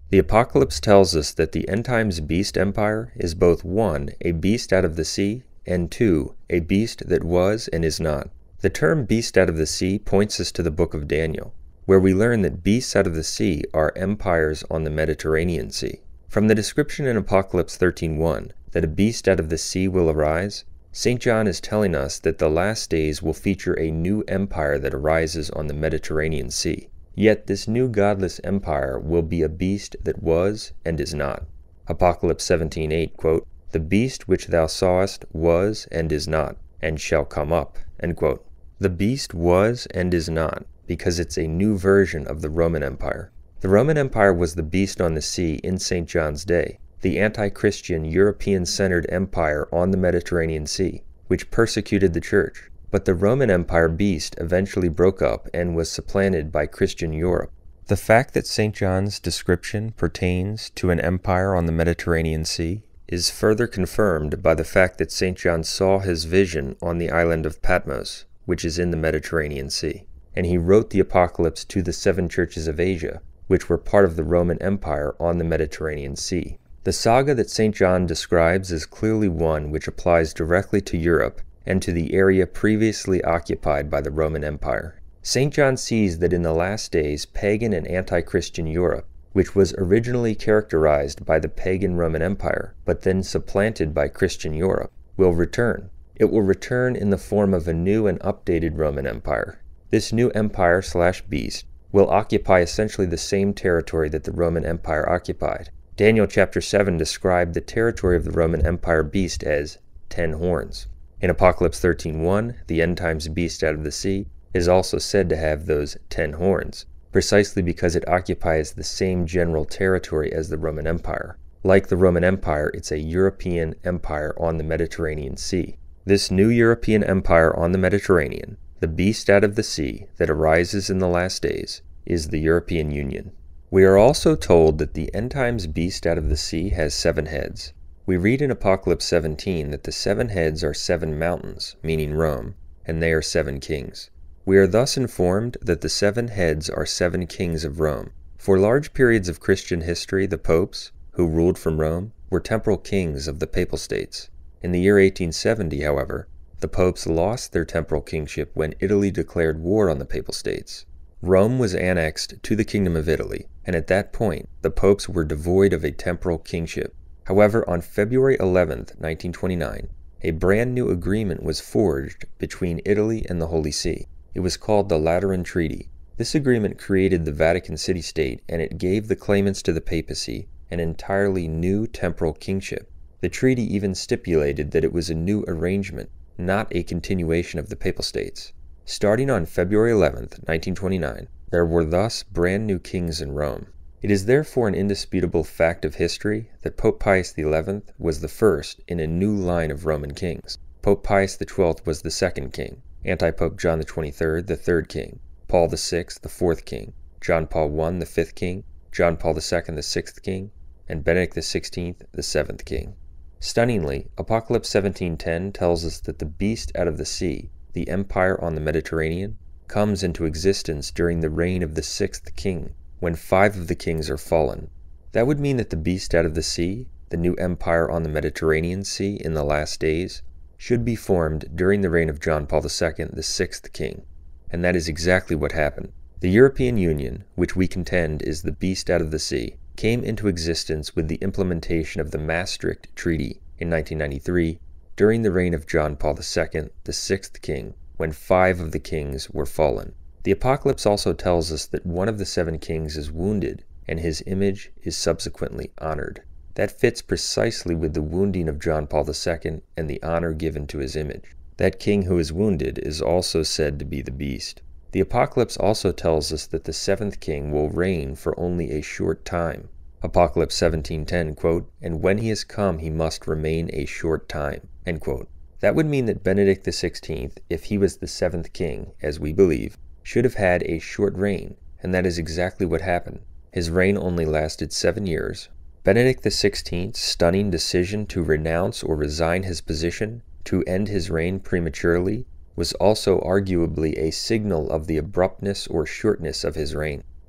The Apocalypse tells us that the end times beast empire is both 1. A beast out of the sea, and 2. A beast that was and is not. The term beast out of the sea points us to the book of Daniel, where we learn that beasts out of the sea are empires on the Mediterranean Sea. From the description in Apocalypse 13:1 that a beast out of the sea will arise, St. John is telling us that the last days will feature a new empire that arises on the Mediterranean Sea. Yet this new godless empire will be a beast that was and is not. Apocalypse 17:8, quote, "The beast which thou sawest was and is not, and shall come up," end quote. The beast was and is not, because it's a new version of the Roman Empire. The Roman Empire was the beast on the sea in St. John's day, the anti-Christian European-centered empire on the Mediterranean Sea, which persecuted the church. But the Roman Empire beast eventually broke up and was supplanted by Christian Europe. The fact that St. John's description pertains to an empire on the Mediterranean Sea is further confirmed by the fact that St. John saw his vision on the island of Patmos, which is in the Mediterranean Sea, and he wrote the Apocalypse to the 7 churches of Asia, which were part of the Roman Empire on the Mediterranean Sea. The saga that St. John describes is clearly one which applies directly to Europe and to the area previously occupied by the Roman Empire. St. John sees that in the last days, pagan and anti-Christian Europe, which was originally characterized by the pagan Roman Empire, but then supplanted by Christian Europe, will return. It will return in the form of a new and updated Roman Empire. This new empire/beast will occupy essentially the same territory that the Roman Empire occupied. Daniel chapter 7 described the territory of the Roman Empire beast as 10 horns. In Apocalypse 13:1, the end times beast out of the sea is also said to have those 10 horns, precisely because it occupies the same general territory as the Roman Empire. Like the Roman Empire, it's a European empire on the Mediterranean Sea. This new European empire on the Mediterranean, the beast out of the sea that arises in the last days, is the European Union. We are also told that the end times beast out of the sea has 7 heads. We read in Apocalypse 17 that the 7 heads are 7 mountains, meaning Rome, and they are 7 kings. We are thus informed that the 7 heads are 7 kings of Rome. For large periods of Christian history, the popes, who ruled from Rome, were temporal kings of the papal states. In the year 1870, however, the popes lost their temporal kingship when Italy declared war on the papal states. Rome was annexed to the Kingdom of Italy, and at that point, the popes were devoid of a temporal kingship. However, on February 11, 1929, a brand new agreement was forged between Italy and the Holy See. It was called the Lateran Treaty. This agreement created the Vatican City-State, and it gave the claimants to the papacy an entirely new temporal kingship. The treaty even stipulated that it was a new arrangement, not a continuation of the papal states. Starting on February 11, 1929, there were thus brand new kings in Rome. It is therefore an indisputable fact of history that Pope Pius XI was the first in a new line of Roman kings. Pope Pius XII was the 2nd king, Antipope John XXIII the 3rd king, Paul VI the 4th king, John Paul I the 5th king, John Paul II the 6th king, and Benedict XVI the 7th king. Stunningly, Apocalypse 17:10 tells us that the beast out of the sea, the empire on the Mediterranean, comes into existence during the reign of the 6th king, when 5 of the kings are fallen. That would mean that the beast out of the sea, the new empire on the Mediterranean Sea in the last days, should be formed during the reign of John Paul II, the 6th king. And that is exactly what happened. The European Union, which we contend is the beast out of the sea, came into existence with the implementation of the Maastricht Treaty in 1993 during the reign of John Paul II, the 6th king, when 5 of the kings were fallen. The Apocalypse also tells us that one of the 7 kings is wounded, and his image is subsequently honored. That fits precisely with the wounding of John Paul II and the honor given to his image. That king who is wounded is also said to be the beast. The Apocalypse also tells us that the 7th king will reign for only a short time. Apocalypse 17:10, quote, "And when he is come, he must remain a short time," end quote. That would mean that Benedict XVI, if he was the 7th king, as we believe, should have had a short reign, and that is exactly what happened. His reign only lasted 7 years. Benedict XVI's stunning decision to renounce or resign his position, to end his reign prematurely, was also arguably a signal of the abruptness or shortness of his reign.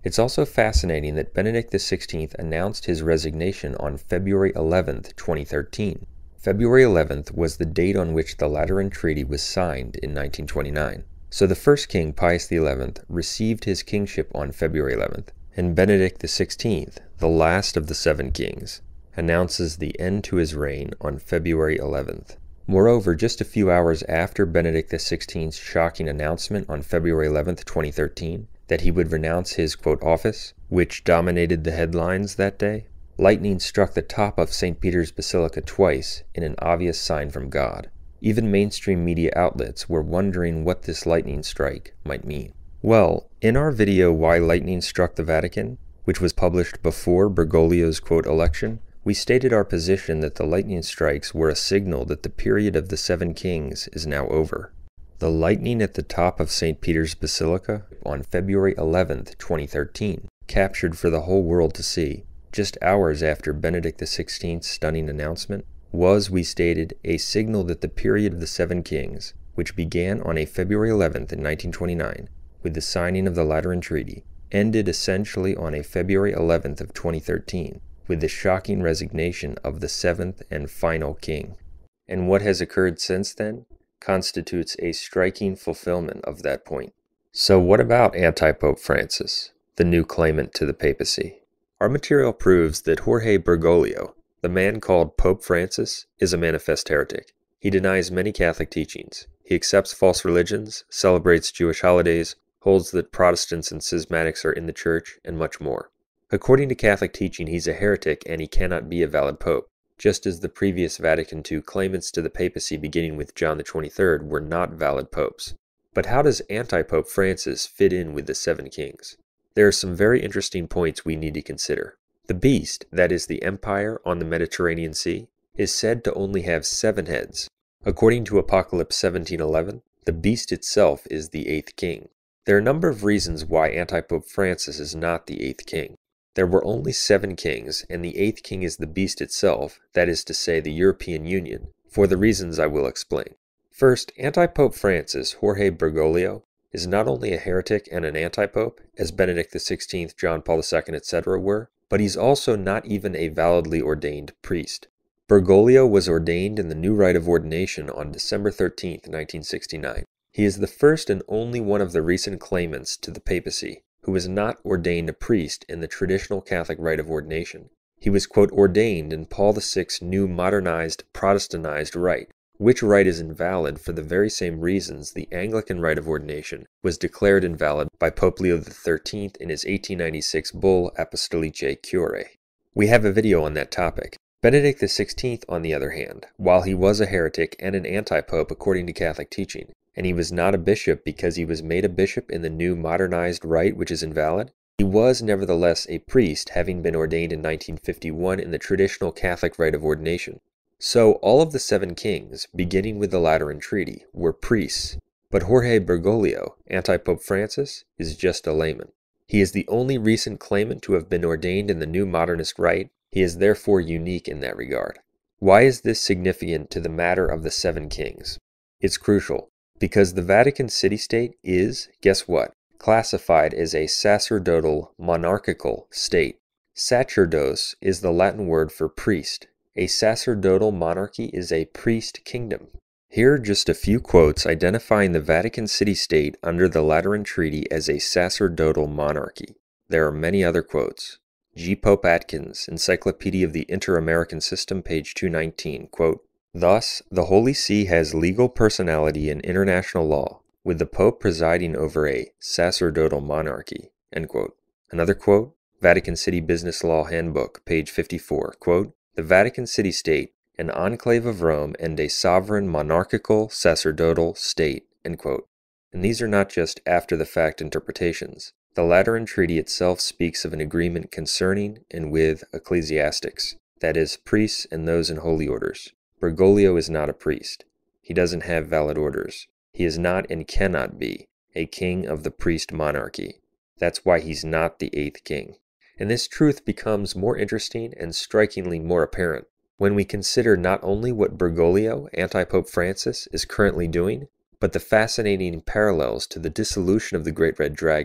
It's also fascinating that Benedict XVI announced his resignation on February 11, 2013. February 11th was the date on which the Lateran Treaty was signed in 1929. So the first king, Pius XI, received his kingship on February 11th, and Benedict XVI, the last of the 7 kings, announces the end to his reign on February 11th. Moreover, just a few hours after Benedict XVI's shocking announcement on February 11th, 2013, that he would renounce his, quote, office, which dominated the headlines that day, lightning struck the top of St. Peter's Basilica twice in an obvious sign from God. Even mainstream media outlets were wondering what this lightning strike might mean. Well, in our video Why Lightning Struck the Vatican, which was published before Bergoglio's, quote, election, we stated our position that the lightning strikes were a signal that the period of the 7 kings is now over. The lightning at the top of St. Peter's Basilica on February 11th, 2013, captured for the whole world to see, just hours after Benedict XVI's stunning announcement, was, we stated, a signal that the period of the 7 kings, which began on a February 11th in 1929 with the signing of the Lateran Treaty, ended essentially on a February 11th of 2013 with the shocking resignation of the 7th and final king. And what has occurred since then constitutes a striking fulfillment of that point. So what about Antipope Francis, the new claimant to the papacy? Our material proves that Jorge Bergoglio, the man called Pope Francis, is a manifest heretic. He denies many Catholic teachings. He accepts false religions, celebrates Jewish holidays, holds that Protestants and schismatics are in the church, and much more. According to Catholic teaching, he's a heretic and he cannot be a valid pope, just as the previous Vatican II claimants to the papacy beginning with John XXIII were not valid popes. But how does Antipope Francis fit in with the 7 kings? There are some very interesting points we need to consider. The beast, that is the empire on the Mediterranean Sea, is said to only have 7 heads. According to Apocalypse 17:11, the beast itself is the 8th king. There are a number of reasons why Antipope Francis is not the 8th king. There were only 7 kings, and the 8th king is the beast itself, that is to say the European Union, for the reasons I will explain. First, Antipope Francis, Jorge Bergoglio, is not only a heretic and an antipope, as Benedict XVI, John Paul II, etc. were, but he's also not even a validly ordained priest. Bergoglio was ordained in the new rite of ordination on December 13, 1969. He is the first and only one of the recent claimants to the papacy who was not ordained a priest in the traditional Catholic rite of ordination. He was, quote, ordained in Paul VI's new modernized, Protestantized rite, which rite is invalid for the very same reasons the Anglican rite of ordination was declared invalid by Pope Leo XIII in his 1896 bull Apostolicae Curae. We have a video on that topic. Benedict XVI, on the other hand, while he was a heretic and an anti-pope according to Catholic teaching, and he was not a bishop because he was made a bishop in the new modernized rite which is invalid, he was nevertheless a priest, having been ordained in 1951 in the traditional Catholic rite of ordination. So all of the 7 kings, beginning with the Lateran Treaty, were priests, but Jorge Bergoglio, Antipope Francis, is just a layman. He is the only recent claimant to have been ordained in the new modernist rite. He is therefore unique in that regard. Why is this significant to the matter of the 7 kings? It's crucial, because the Vatican city-state is, guess what, classified as a sacerdotal monarchical state. Sacerdos is the Latin word for priest. A sacerdotal monarchy is a priest kingdom. Here are just a few quotes identifying the Vatican city-state under the Lateran Treaty as a sacerdotal monarchy. There are many other quotes. G. Pope Atkins, Encyclopedia of the Inter-American System, page 219, quote, "Thus, the Holy See has legal personality in international law, with the Pope presiding over a sacerdotal monarchy." End quote. Another quote, Vatican City Business Law Handbook, page 54, quote, "The Vatican City-State, an enclave of Rome and a sovereign monarchical sacerdotal state." End quote. And these are not just after-the-fact interpretations. The Lateran Treaty itself speaks of an agreement concerning and with ecclesiastics, that is, priests and those in holy orders. Bergoglio is not a priest. He doesn't have valid orders. He is not and cannot be a king of the priest monarchy. That's why he's not the 8th king. And this truth becomes more interesting and strikingly more apparent when we consider not only what Bergoglio, Antipope Francis, is currently doing, but the fascinating parallels to the dissolution of the Great Red Dragon.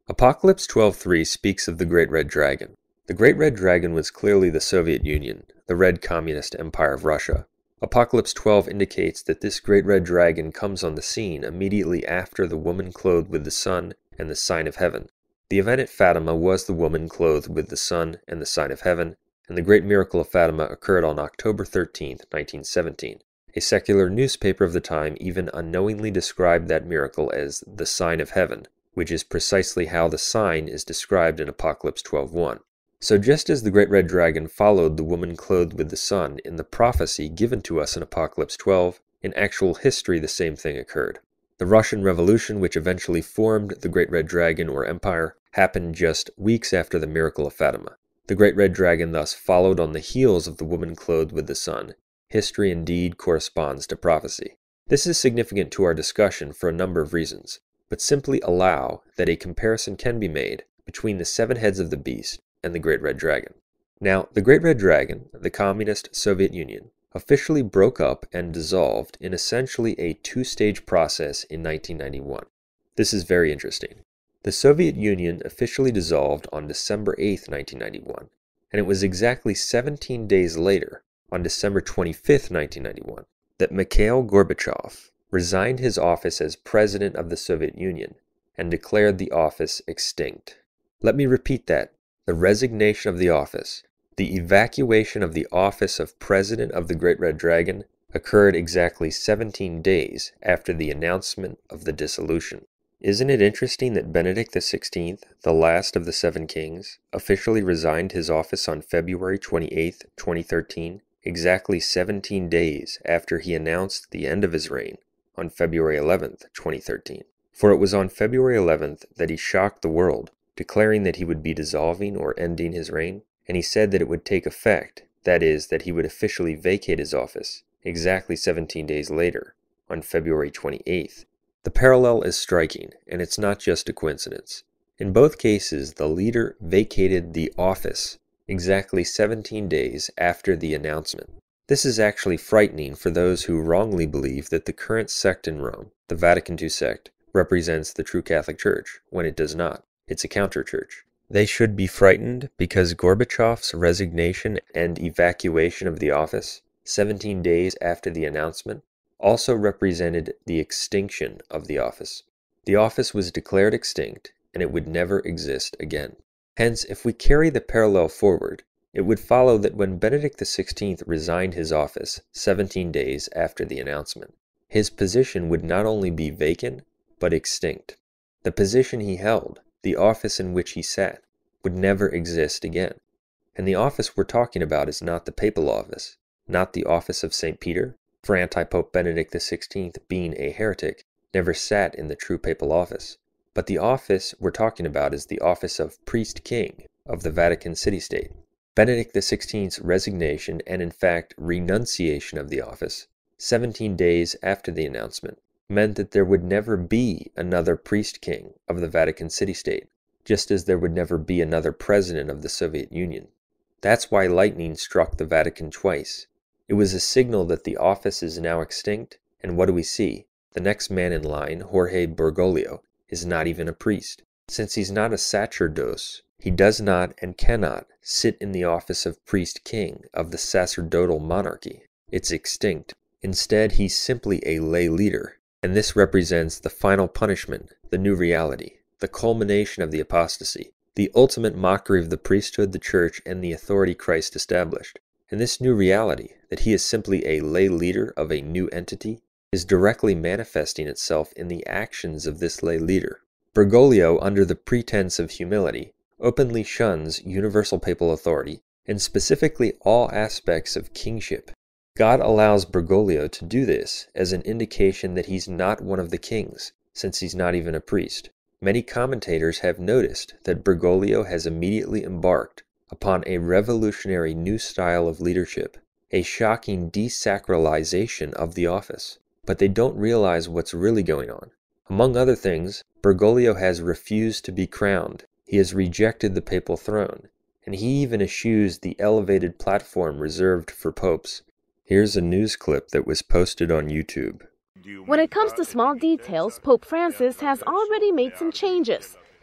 Apocalypse 12:3 speaks of the Great Red Dragon. The Great Red Dragon was clearly the Soviet Union, the Red Communist Empire of Russia. Apocalypse 12 indicates that this Great Red Dragon comes on the scene immediately after the woman clothed with the sun and the sign of heaven. The event at Fatima was the woman clothed with the sun and the sign of heaven, and the great miracle of Fatima occurred on October 13, 1917. A secular newspaper of the time even unknowingly described that miracle as the sign of heaven, which is precisely how the sign is described in Apocalypse 12:1. So just as the Great Red Dragon followed the woman clothed with the sun in the prophecy given to us in Apocalypse 12, in actual history the same thing occurred. The Russian Revolution, which eventually formed the Great Red Dragon or Empire, happened just weeks after the miracle of Fatima. The Great Red Dragon thus followed on the heels of the woman clothed with the sun. History indeed corresponds to prophecy. This is significant to our discussion for a number of reasons, but simply allow that a comparison can be made between the 7 heads of the beast and the Great Red Dragon. Now, the Great Red Dragon, the Communist Soviet Union, officially broke up and dissolved in essentially a 2-stage process in 1991. This is very interesting. The Soviet Union officially dissolved on December 8, 1991, and it was exactly 17 days later, on December 25, 1991, that Mikhail Gorbachev resigned his office as President of the Soviet Union and declared the office extinct. Let me repeat that. The resignation of the office, the evacuation of the office of President of the Great Red Dragon, occurred exactly 17 days after the announcement of the dissolution. Isn't it interesting that Benedict XVI, the last of the 7 kings, officially resigned his office on February 28, 2013, exactly 17 days after he announced the end of his reign on February 11, 2013? For it was on February 11th that he shocked the world, declaring that he would be dissolving or ending his reign, and he said that it would take effect, that is, that he would officially vacate his office, exactly 17 days later, on February 28th. The parallel is striking, and it's not just a coincidence. In both cases, the leader vacated the office exactly 17 days after the announcement. This is actually frightening for those who wrongly believe that the current sect in Rome, the Vatican II sect, represents the true Catholic Church, when it does not. It's a counter-church. They should be frightened because Gorbachev's resignation and evacuation of the office, 17 days after the announcement, also represented the extinction of the office. The office was declared extinct, and it would never exist again. Hence, if we carry the parallel forward, it would follow that when Benedict XVI resigned his office 17 days after the announcement, his position would not only be vacant, but extinct. The position he held, the office in which he sat, would never exist again. And the office we're talking about is not the papal office, not the office of St. Peter, for Antipope Benedict XVI, being a heretic, never sat in the true papal office. But the office we're talking about is the office of priest-king of the Vatican city-state. Benedict XVI's resignation and in fact renunciation of the office, 17 days after the announcement, meant that there would never be another priest-king of the Vatican city-state, just as there would never be another president of the Soviet Union. That's why lightning struck the Vatican twice. It was a signal that the office is now extinct, and what do we see? The next man in line, Jorge Bergoglio, is not even a priest. Since he's not a sacerdos, he does not and cannot sit in the office of priest-king of the sacerdotal monarchy. It's extinct. Instead, he's simply a lay leader, and this represents the final punishment, the new reality, the culmination of the apostasy, the ultimate mockery of the priesthood, the church, and the authority Christ established. And this new reality, that he is simply a lay leader of a new entity, is directly manifesting itself in the actions of this lay leader. Bergoglio, under the pretense of humility, openly shuns universal papal authority, and specifically all aspects of kingship. God allows Bergoglio to do this as an indication that he's not one of the kings, since he's not even a priest. Many commentators have noticed that Bergoglio has immediately embarked upon a revolutionary new style of leadership, a shocking desacralization of the office. But they don't realize what's really going on. Among other things, Bergoglio has refused to be crowned. He has rejected the papal throne, and he even eschews the elevated platform reserved for popes. Here's a news clip that was posted on YouTube. When it comes to small details, Pope Francis has already made some changes.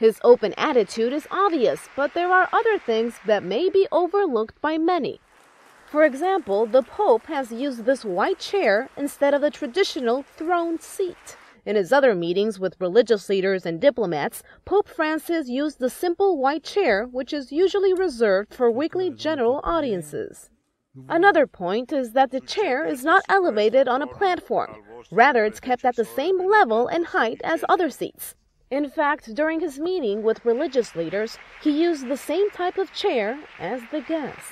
His open attitude is obvious, but there are other things that may be overlooked by many. For example, the Pope has used this white chair instead of the traditional throne seat. In his other meetings with religious leaders and diplomats, Pope Francis used the simple white chair, which is usually reserved for weekly general audiences. Another point is that the chair is not elevated on a platform. Rather, it's kept at the same level and height as other seats. In fact, during his meeting with religious leaders, he used the same type of chair as the guests.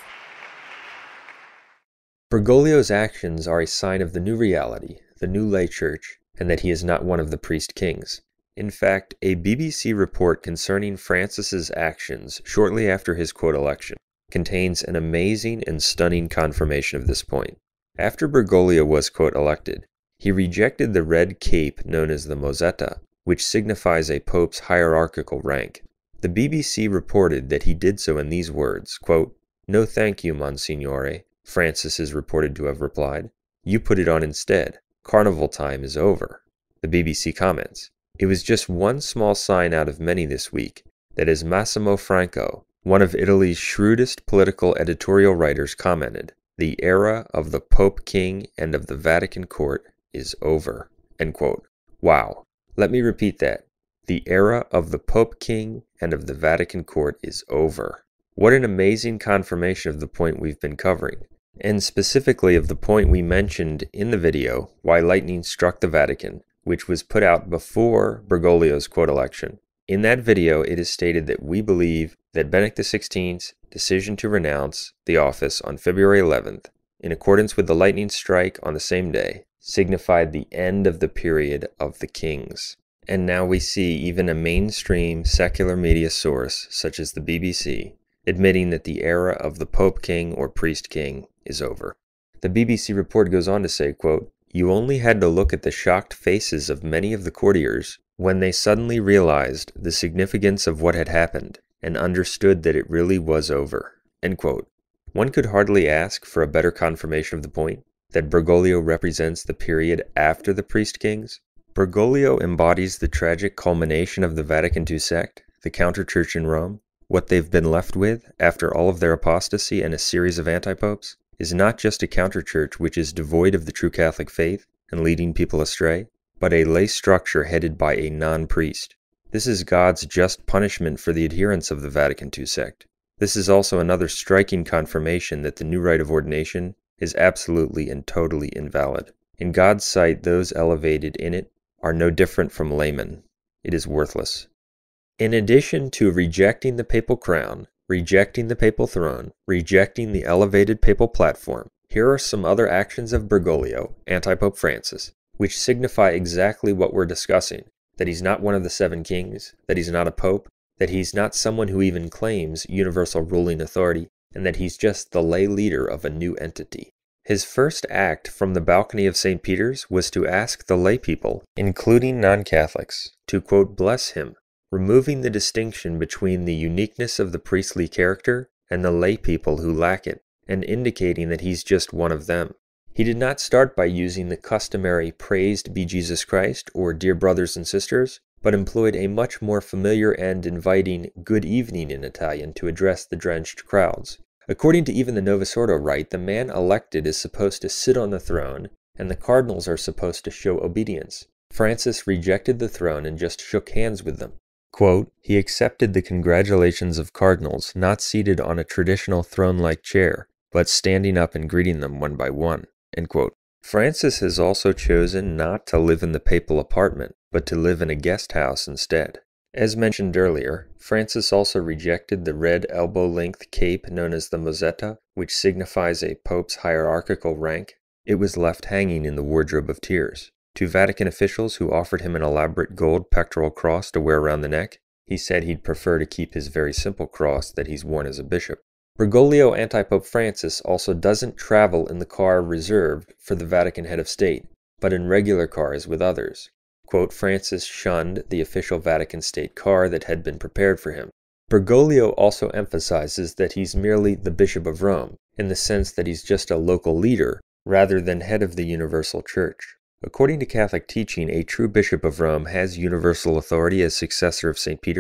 Bergoglio's actions are a sign of the new reality, the new lay church, and that he is not one of the priest kings. In fact, a BBC report concerning Francis's actions shortly after his quote election contains an amazing and stunning confirmation of this point. After Bergoglio was quote elected, he rejected the red cape known as the mozzetta, which signifies a pope's hierarchical rank. The BBC reported that he did so in these words, quote, "No thank you, Monsignore," Francis is reported to have replied. "You put it on instead. Carnival time is over." The BBC comments, "It was just one small sign out of many this week that, as Massimo Franco, one of Italy's shrewdest political editorial writers, commented, the era of the Pope King and of the Vatican Court is over." End quote. Wow. Let me repeat that. The era of the Pope King and of the Vatican Court is over. What an amazing confirmation of the point we've been covering, and specifically of the point we mentioned in the video, Why Lightning Struck the Vatican, which was put out before Bergoglio's quote election. In that video, it is stated that we believe that Benedict XVI's decision to renounce the office on February 11th, in accordance with the lightning strike on the same day, signified the end of the period of the kings. And now we see even a mainstream secular media source, such as the BBC, admitting that the era of the Pope King or Priest King is over. The BBC report goes on to say, quote, "You only had to look at the shocked faces of many of the courtiers when they suddenly realized the significance of what had happened and understood that it really was over." End quote. One could hardly ask for a better confirmation of the point, that Bergoglio represents the period after the priest kings. Bergoglio embodies the tragic culmination of the Vatican II sect, the counter-church in Rome. What they've been left with, after all of their apostasy and a series of antipopes, is not just a counter-church which is devoid of the true Catholic faith and leading people astray, but a lay structure headed by a non-priest. This is God's just punishment for the adherents of the Vatican II sect. This is also another striking confirmation that the new rite of ordination is absolutely and totally invalid. In God's sight, those elevated in it are no different from laymen. It is worthless. In addition to rejecting the papal crown, rejecting the papal throne, rejecting the elevated papal platform, here are some other actions of Bergoglio, Antipope Francis, which signify exactly what we're discussing, that he's not one of the seven kings, that he's not a pope, that he's not someone who even claims universal ruling authority, and that he's just the lay leader of a new entity. His first act from the balcony of St. Peter's was to ask the lay people, including non-Catholics, to, quote, bless him, removing the distinction between the uniqueness of the priestly character and the lay people who lack it, and indicating that he's just one of them. He did not start by using the customary "Praised be Jesus Christ" or "Dear brothers and sisters," but employed a much more familiar and inviting "Good evening" in Italian to address the drenched crowds. According to even the Novus Ordo rite, the man elected is supposed to sit on the throne, and the cardinals are supposed to show obedience. Francis rejected the throne and just shook hands with them. Quote, he accepted the congratulations of cardinals not seated on a traditional throne-like chair, but standing up and greeting them one by one. End quote. Francis has also chosen not to live in the papal apartment, but to live in a guest house instead. As mentioned earlier, Francis also rejected the red elbow-length cape known as the mozzetta, which signifies a pope's hierarchical rank. It was left hanging in the wardrobe of tears. To Vatican officials who offered him an elaborate gold pectoral cross to wear around the neck, he said he'd prefer to keep his very simple cross that he's worn as a bishop. Bergoglio Antipope Francis also doesn't travel in the car reserved for the Vatican head of state, but in regular cars with others. Quote, Francis shunned the official Vatican state car that had been prepared for him. Bergoglio also emphasizes that he's merely the Bishop of Rome, in the sense that he's just a local leader, rather than head of the universal church. According to Catholic teaching, a true Bishop of Rome has universal authority as successor of St. Peter,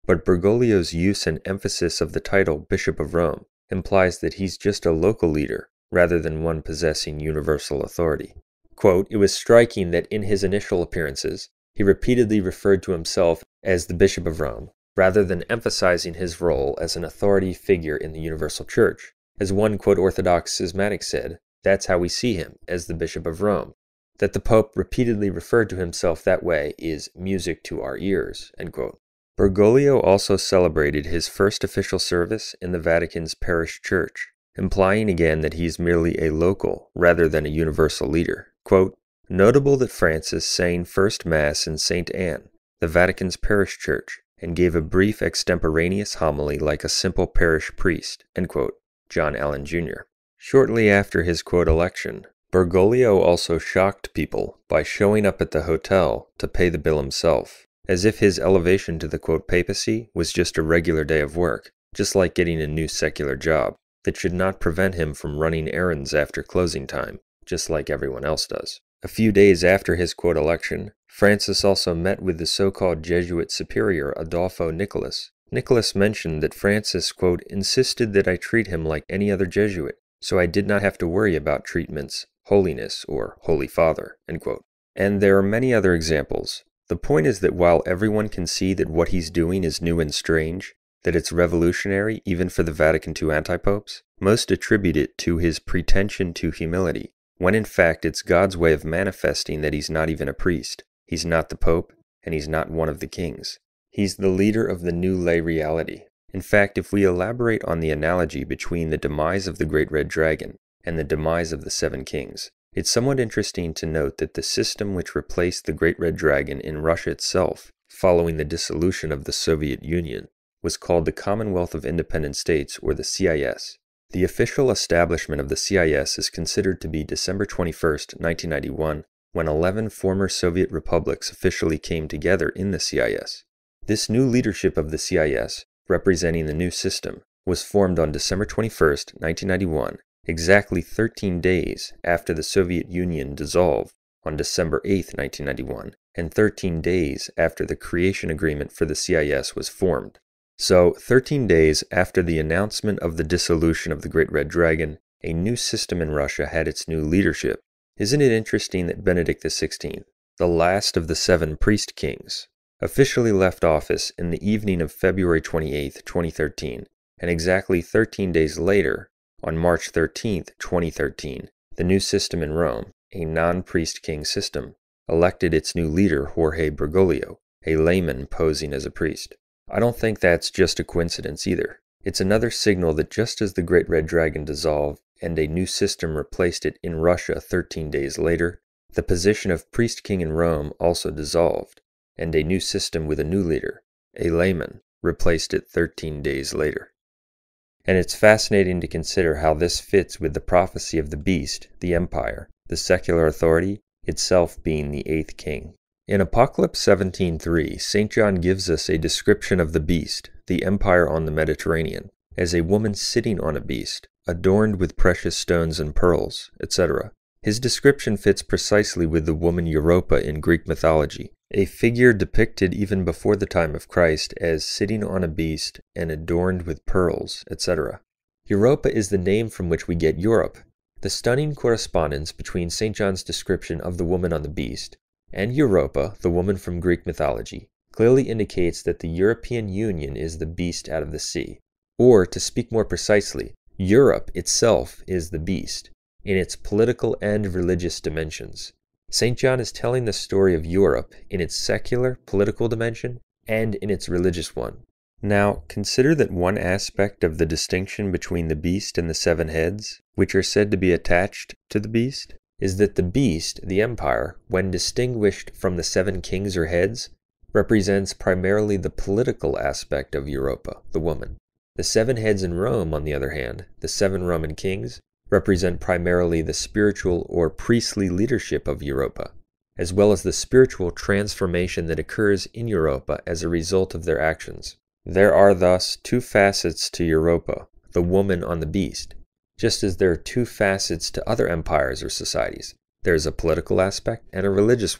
but Bergoglio's use and emphasis of the title Bishop of Rome implies that he's just a local leader rather than one possessing universal authority. Quote, "It was striking that in his initial appearances, he repeatedly referred to himself as the Bishop of Rome, rather than emphasizing his role as an authority figure in the universal church. As one, quote, Orthodox schismatic said, that's how we see him, as the Bishop of Rome. That the Pope repeatedly referred to himself that way is music to our ears," end quote. Bergoglio also celebrated his first official service in the Vatican's parish church, implying again that he's merely a local rather than a universal leader. Quote, "Notable that Francis sang first Mass in St. Anne, the Vatican's parish church, and gave a brief extemporaneous homily like a simple parish priest," end quote, John Allen Jr. Shortly after his, quote, election, Bergoglio also shocked people by showing up at the hotel to pay the bill himself, as if his elevation to the, quote, papacy was just a regular day of work, just like getting a new secular job, that should not prevent him from running errands after closing time, just like everyone else does. A few days after his, quote, election, Francis also met with the so-called Jesuit superior Adolfo Nicolas. Nicolas mentioned that Francis, quote, "insisted that I treat him like any other Jesuit, so I did not have to worry about treatments, holiness, or Holy Father," end quote. And there are many other examples. The point is that while everyone can see that what he's doing is new and strange, that it's revolutionary even for the Vatican II antipopes, most attribute it to his pretension to humility, when in fact it's God's way of manifesting that he's not even a priest, he's not the Pope, and he's not one of the kings. He's the leader of the new lay reality. In fact, if we elaborate on the analogy between the demise of the Great Red Dragon and the demise of the Seven Kings, it's somewhat interesting to note that the system which replaced the Great Red Dragon in Russia itself, following the dissolution of the Soviet Union, was called the Commonwealth of Independent States, or the CIS. The official establishment of the CIS is considered to be December 21, 1991, when 11 former Soviet republics officially came together in the CIS. This new leadership of the CIS, representing the new system, was formed on December 21, 1991, exactly 13 days after the Soviet Union dissolved on December 8, 1991, and 13 days after the creation agreement for the CIS was formed. So, 13 days after the announcement of the dissolution of the Great Red Dragon, a new system in Russia had its new leadership. Isn't it interesting that Benedict XVI, the last of the 7 priest kings, officially left office in the evening of February 28, 2013, and exactly 13 days later, on March 13, 2013, the new system in Rome, a non-priest king system, elected its new leader Jorge Bergoglio, a layman posing as a priest. I don't think that's just a coincidence either. It's another signal that just as the Great Red Dragon dissolved and a new system replaced it in Russia 13 days later, the position of priest king in Rome also dissolved, and a new system with a new leader, a layman, replaced it 13 days later. And it's fascinating to consider how this fits with the prophecy of the beast, the empire, the secular authority, itself being the 8th king. In Apocalypse 17:3, St. John gives us a description of the beast, the empire on the Mediterranean, as a woman sitting on a beast, adorned with precious stones and pearls, etc. His description fits precisely with the woman Europa in Greek mythology, a figure depicted even before the time of Christ as sitting on a beast and adorned with pearls, etc. Europa is the name from which we get Europe. The stunning correspondence between St. John's description of the woman on the beast and Europa, the woman from Greek mythology, clearly indicates that the European Union is the beast out of the sea. Or, to speak more precisely, Europe itself is the beast, in its political and religious dimensions. St. John is telling the story of Europe in its secular, political dimension and in its religious one. Now, consider that one aspect of the distinction between the beast and the 7 heads, which are said to be attached to the beast, is that the beast, the empire, when distinguished from the 7 kings or heads, represents primarily the political aspect of Europa, the woman. The 7 heads in Rome, on the other hand, the 7 Roman kings, represent primarily the spiritual or priestly leadership of Europa, as well as the spiritual transformation that occurs in Europa as a result of their actions. There are thus 2 facets to Europa, the woman on the beast, just as there are 2 facets to other empires or societies. There is a political aspect and a religious one.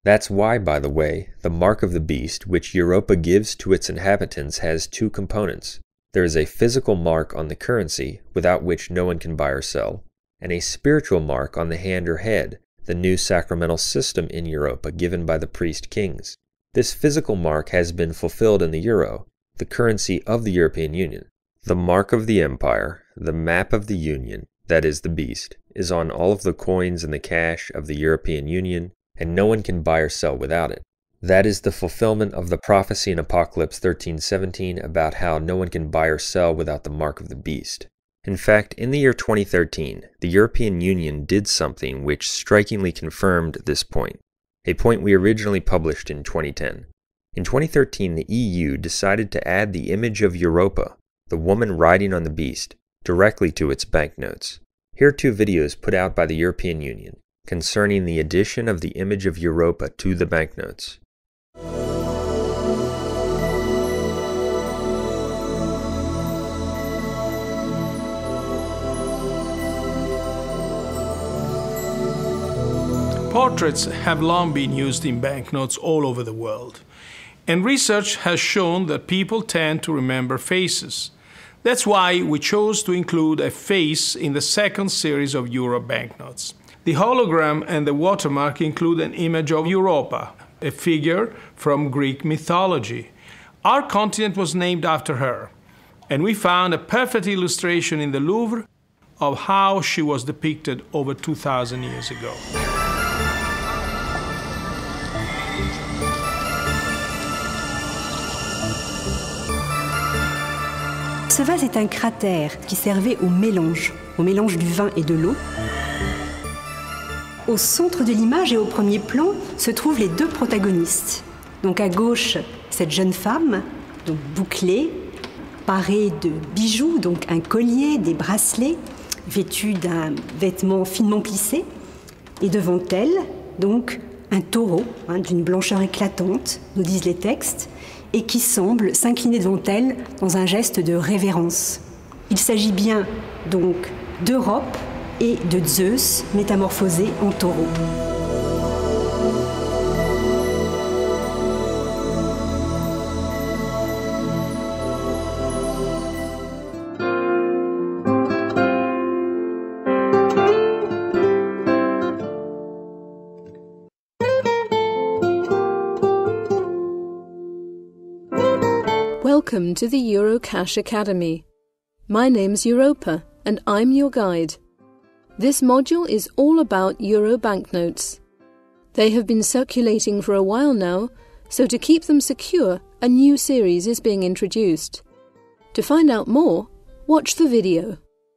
That's why, by the way, the mark of the beast which Europa gives to its inhabitants has two components. There is a physical mark on the currency, without which no one can buy or sell, and a spiritual mark on the hand or head, the new sacramental system in Europa given by the priest kings. This physical mark has been fulfilled in the euro, the currency of the European Union. The mark of the empire, the map of the Union, that is the beast, is on all of the coins and the cash of the European Union, and no one can buy or sell without it. That is the fulfillment of the prophecy in Apocalypse 13:17 about how no one can buy or sell without the mark of the beast. In fact, in the year 2013, the European Union did something which strikingly confirmed this point, a point we originally published in 2010. In 2013, the EU decided to add the image of Europa, the woman riding on the beast, directly to its banknotes. Here are two videos put out by the European Union concerning the addition of the image of Europa to the banknotes. Portraits have long been used in banknotes all over the world, and research has shown that people tend to remember faces. That's why we chose to include a face in the second series of Euro banknotes. The hologram and the watermark include an image of Europa, a figure from Greek mythology. Our continent was named after her, and we found a perfect illustration in the Louvre of how she was depicted over 2,000 years ago. Ce vase est un cratère qui servait au mélange du vin et de l'eau. Au centre de l'image et au premier plan se trouvent les deux protagonistes. Donc à gauche, cette jeune femme, donc bouclée, parée de bijoux, donc un collier, des bracelets, vêtue d'un vêtement finement plissé. Et devant elle, donc un taureau d'une blancheur éclatante, nous disent les textes, et qui semble s'incliner devant elle dans un geste de révérence. Il s'agit bien donc d'Europe et de Zeus métamorphosé en taureau. Welcome to the Eurocash Academy. My name's Europa, and I'm your guide. This module is all about Euro banknotes. They have been circulating for a while now, so to keep them secure, a new series is being introduced. To find out more, watch the video.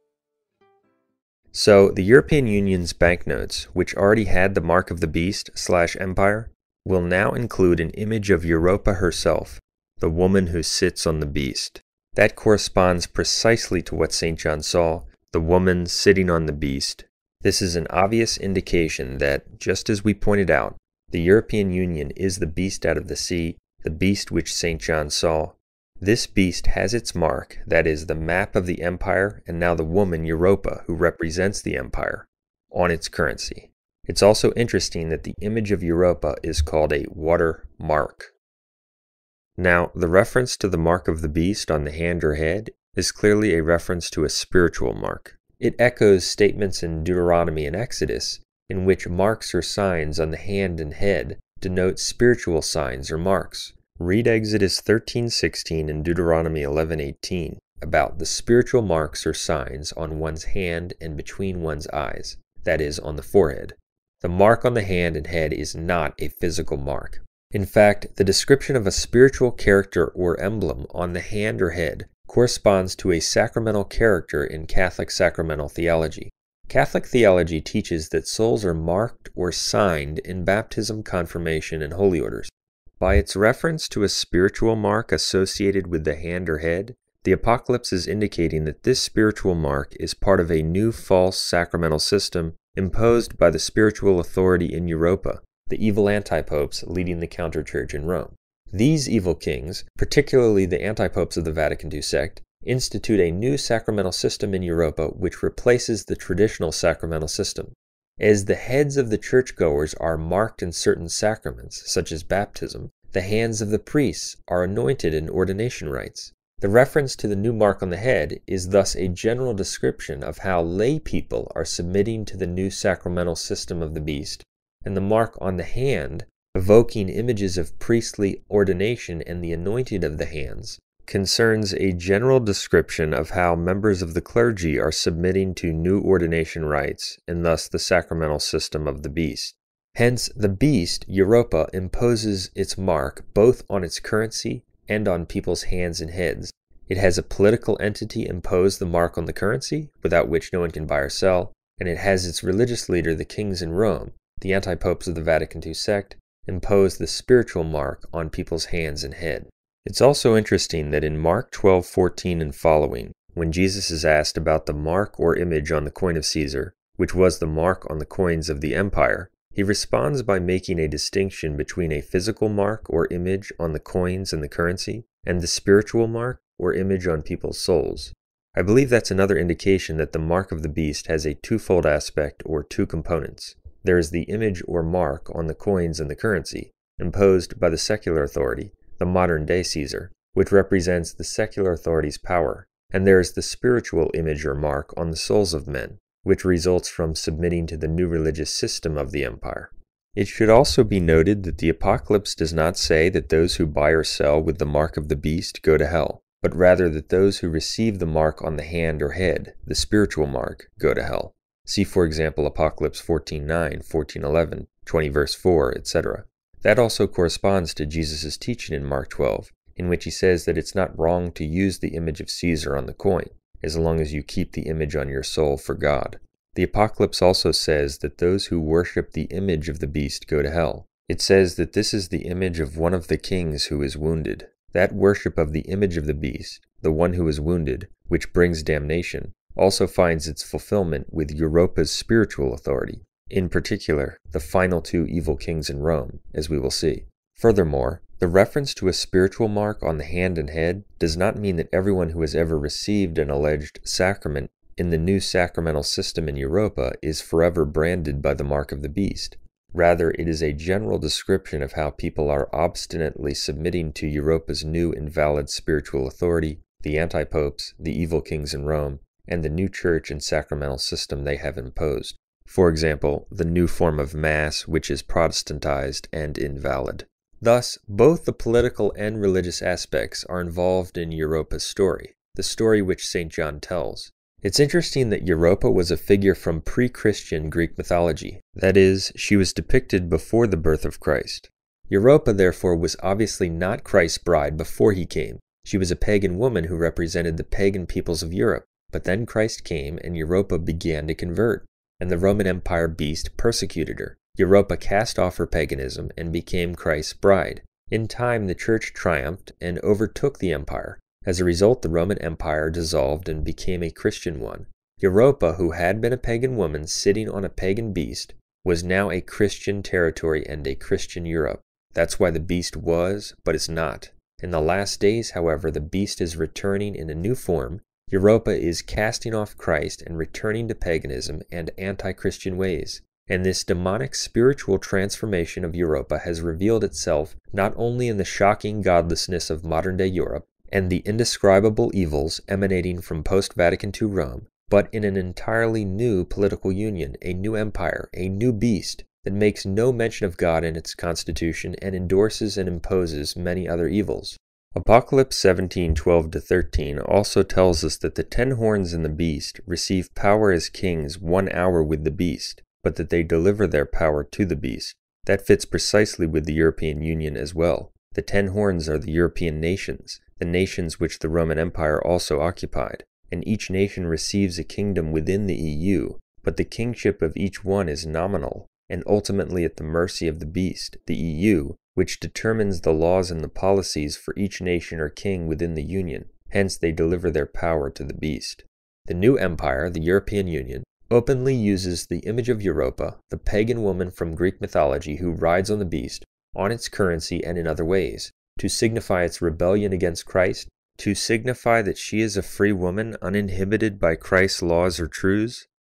So, the European Union's banknotes, which already had the mark of the beast/empire, will now include an image of Europa herself, the woman who sits on the beast. That corresponds precisely to what St. John saw, the woman sitting on the beast. This is an obvious indication that, just as we pointed out, the European Union is the beast out of the sea, the beast which St. John saw. This beast has its mark, that is, the map of the empire, and now the woman Europa, who represents the empire, on its currency. It's also interesting that the image of Europa is called a water mark. Now, the reference to the mark of the beast on the hand or head is clearly a reference to a spiritual mark. It echoes statements in Deuteronomy and Exodus, in which marks or signs on the hand and head denote spiritual signs or marks. Read Exodus 13:16 and Deuteronomy 11:18 about the spiritual marks or signs on one's hand and between one's eyes, that is, on the forehead. The mark on the hand and head is not a physical mark. In fact, the description of a spiritual character or emblem on the hand or head corresponds to a sacramental character in Catholic sacramental theology. Catholic theology teaches that souls are marked or signed in baptism, confirmation, and holy orders. By its reference to a spiritual mark associated with the hand or head, the Apocalypse is indicating that this spiritual mark is part of a new false sacramental system imposed by the spiritual authority in Europa, the evil antipopes leading the counter-church in Rome. These evil kings, particularly the antipopes of the Vatican II sect, institute a new sacramental system in Europa which replaces the traditional sacramental system. As the heads of the churchgoers are marked in certain sacraments, such as baptism, the hands of the priests are anointed in ordination rites. The reference to the new mark on the head is thus a general description of how lay people are submitting to the new sacramental system of the beast, and the mark on the hand, evoking images of priestly ordination and the anointing of the hands, concerns a general description of how members of the clergy are submitting to new ordination rites and thus the sacramental system of the beast. Hence, the beast, Europa, imposes its mark both on its currency and on people's hands and heads. It has a political entity impose the mark on the currency, without which no one can buy or sell, and it has its religious leader, the kings in Rome, the antipopes of the Vatican II sect, impose the spiritual mark on people's hands and head. It's also interesting that in Mark 12:14 and following, when Jesus is asked about the mark or image on the coin of Caesar, which was the mark on the coins of the empire, he responds by making a distinction between a physical mark or image on the coins and the currency, and the spiritual mark or image on people's souls. I believe that's another indication that the mark of the beast has a twofold aspect or two components. There is the image or mark on the coins and the currency, imposed by the secular authority, the modern-day Caesar, which represents the secular authority's power, and there is the spiritual image or mark on the souls of men, which results from submitting to the new religious system of the empire. It should also be noted that the Apocalypse does not say that those who buy or sell with the mark of the beast go to hell, but rather that those who receive the mark on the hand or head, the spiritual mark, go to hell. See, for example, Apocalypse 14:9, 14:11, 20 verse 4, etc. That also corresponds to Jesus' teaching in Mark 12, in which he says that it's not wrong to use the image of Caesar on the coin, as long as you keep the image on your soul for God. The Apocalypse also says that those who worship the image of the beast go to hell. It says that this is the image of one of the kings who is wounded. That worship of the image of the beast, the one who is wounded, which brings damnation, also finds its fulfillment with Europa's spiritual authority, in particular, the final two evil kings in Rome, as we will see. Furthermore, the reference to a spiritual mark on the hand and head does not mean that everyone who has ever received an alleged sacrament in the new sacramental system in Europa is forever branded by the mark of the beast. Rather, it is a general description of how people are obstinately submitting to Europa's new invalid spiritual authority, the antipopes, the evil kings in Rome, and the new church and sacramental system they have imposed. For example, the new form of Mass, which is Protestantized and invalid. Thus, both the political and religious aspects are involved in Europa's story, the story which St. John tells. It's interesting that Europa was a figure from pre-Christian Greek mythology. That is, she was depicted before the birth of Christ. Europa, therefore, was obviously not Christ's bride before he came. She was a pagan woman who represented the pagan peoples of Europe. But then Christ came, and Europa began to convert, and the Roman Empire beast persecuted her. Europa cast off her paganism and became Christ's bride. In time, the church triumphed and overtook the empire. As a result, the Roman Empire dissolved and became a Christian one. Europa, who had been a pagan woman sitting on a pagan beast, was now a Christian territory and a Christian Europe. That's why the beast was, but is not. In the last days, however, the beast is returning in a new form. Europa is casting off Christ and returning to paganism and anti-Christian ways. And this demonic spiritual transformation of Europa has revealed itself not only in the shocking godlessness of modern-day Europe and the indescribable evils emanating from post-Vatican II Rome, but in an entirely new political union, a new empire, a new beast that makes no mention of God in its constitution and endorses and imposes many other evils. Apocalypse 17:12-13 also tells us that the 10 horns in the beast receive power as kings 1 hour with the beast, but that they deliver their power to the beast. That fits precisely with the European Union as well. The 10 horns are the European nations, the nations which the Roman Empire also occupied, and each nation receives a kingdom within the EU, but the kingship of each one is nominal, and ultimately at the mercy of the beast, the EU, which determines the laws and the policies for each nation or king within the Union. Hence they deliver their power to the beast. The new empire, the European Union, openly uses the image of Europa, the pagan woman from Greek mythology who rides on the beast, on its currency and in other ways, to signify its rebellion against Christ, to signify that she is a free woman uninhibited by Christ's laws or truths,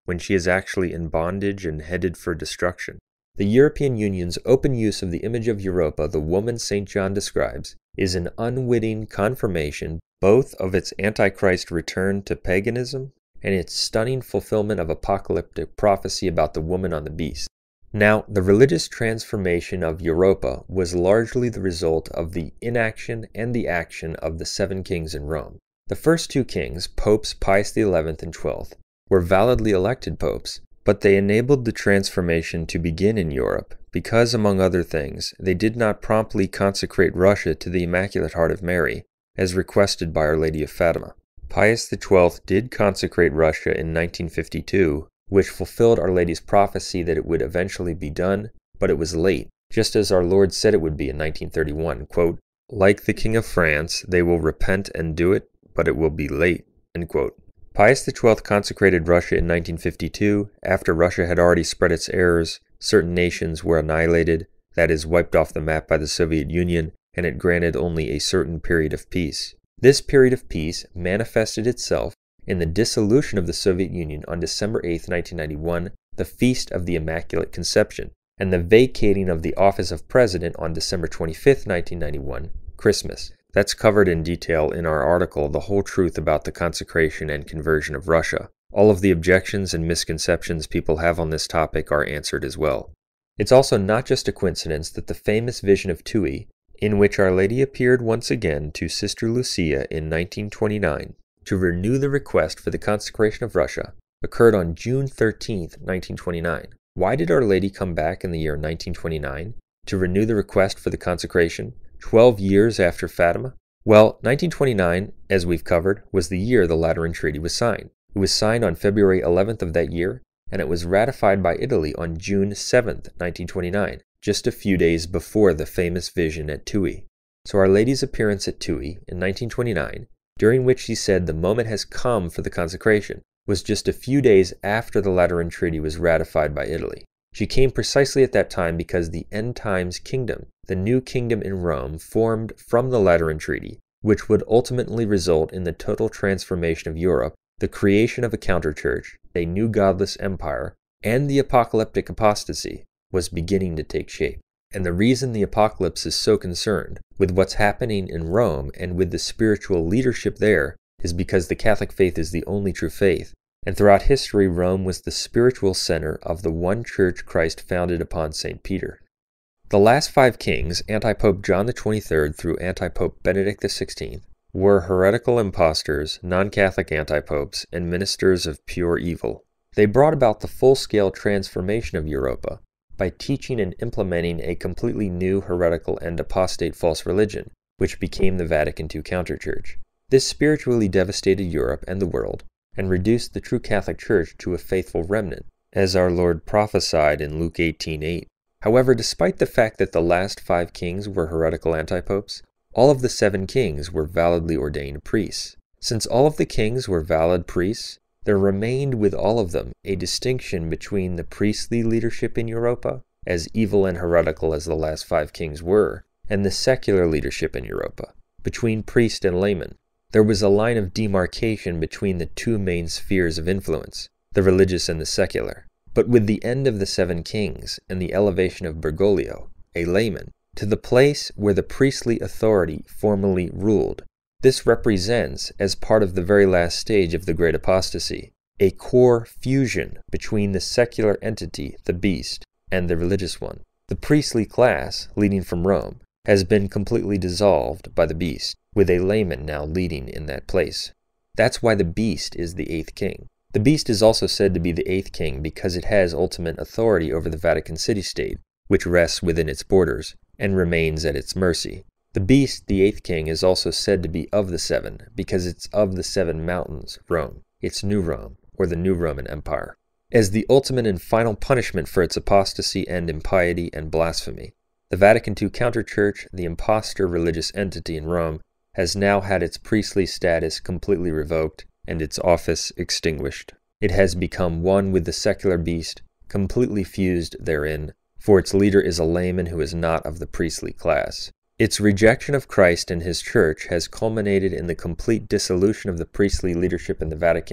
when she is actually in bondage and headed for destruction. The European Union's open use of the image of Europa, the woman St. John describes, is an unwitting confirmation both of its Antichrist return to paganism and its stunning fulfillment of apocalyptic prophecy about the woman on the beast. Now, the religious transformation of Europa was largely the result of the inaction and the action of the 7 kings in Rome. The first 2 kings, Popes Pius XI and XII, were validly elected popes, but they enabled the transformation to begin in Europe because, among other things, they did not promptly consecrate Russia to the Immaculate Heart of Mary, as requested by Our Lady of Fatima. Pius XII did consecrate Russia in 1952, which fulfilled Our Lady's prophecy that it would eventually be done, but it was late, just as our Lord said it would be in 1931, quote, "Like the King of France, they will repent and do it, but it will be late," end quote. Pius XII consecrated Russia in 1952. After Russia had already spread its errors, certain nations were annihilated, that is, wiped off the map by the Soviet Union, and it granted only a certain period of peace. This period of peace manifested itself in the dissolution of the Soviet Union on December 8, 1991, the Feast of the Immaculate Conception, and the vacating of the office of President on December 25, 1991, Christmas. That's covered in detail in our article, The Whole Truth About the Consecration and Conversion of Russia. All of the objections and misconceptions people have on this topic are answered as well. It's also not just a coincidence that the famous vision of Tui, in which Our Lady appeared once again to Sister Lucia in 1929 to renew the request for the consecration of Russia, occurred on June 13, 1929. Why did Our Lady come back in the year 1929 to renew the request for the consecration, 12 years after Fatima? Well, 1929, as we've covered, was the year the Lateran Treaty was signed. It was signed on February 11th of that year, and it was ratified by Italy on June 7th, 1929, just a few days before the famous vision at Tui. So Our Lady's appearance at Tui in 1929, during which she said the moment has come for the consecration, was just a few days after the Lateran Treaty was ratified by Italy. She came precisely at that time because the end times kingdom, the new kingdom in Rome, formed from the Lateran Treaty, which would ultimately result in the total transformation of Europe, the creation of a counter-church, a new godless empire, and the apocalyptic apostasy, was beginning to take shape. And the reason the apocalypse is so concerned with what's happening in Rome and with the spiritual leadership there is because the Catholic faith is the only true faith. And throughout history, Rome was the spiritual center of the one church Christ founded upon St. Peter. The last 5 kings, Antipope John XXIII through Antipope Benedict XVI, were heretical impostors, non-Catholic antipopes, and ministers of pure evil. They brought about the full-scale transformation of Europa by teaching and implementing a completely new heretical and apostate false religion, which became the Vatican II counterchurch. This spiritually devastated Europe and the world, and reduced the true Catholic Church to a faithful remnant, as our Lord prophesied in Luke 18:8. However, despite the fact that the last 5 kings were heretical antipopes, all of the 7 kings were validly ordained priests. Since all of the kings were valid priests, there remained with all of them a distinction between the priestly leadership in Europa, as evil and heretical as the last 5 kings were, and the secular leadership in Europa, between priest and layman. There was a line of demarcation between the 2 main spheres of influence, the religious and the secular. But with the end of the 7 kings and the elevation of Bergoglio, a layman, to the place where the priestly authority formally ruled, this represents, as part of the very last stage of the Great Apostasy, a core fusion between the secular entity, the beast, and the religious one. The priestly class, leading from Rome, has been completely dissolved by the beast, with a layman now leading in that place. That's why the beast is the 8th king. The beast is also said to be the 8th king because it has ultimate authority over the Vatican City-State, which rests within its borders, and remains at its mercy. The beast, the 8th king, is also said to be of the 7, because it's of the 7 mountains, Rome. It's New Rome, or the New Roman Empire, as the ultimate and final punishment for its apostasy and impiety and blasphemy. The Vatican II counterchurch, the impostor religious entity in Rome, has now had its priestly status completely revoked and its office extinguished. It has become one with the secular beast, completely fused therein, for its leader is a layman who is not of the priestly class. Its rejection of Christ and his church has culminated in the complete dissolution of the priestly leadership in the Vatican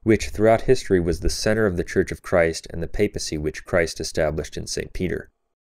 which throughout history was the center of the Church of Christ and the papacy which Christ established in St. Peter.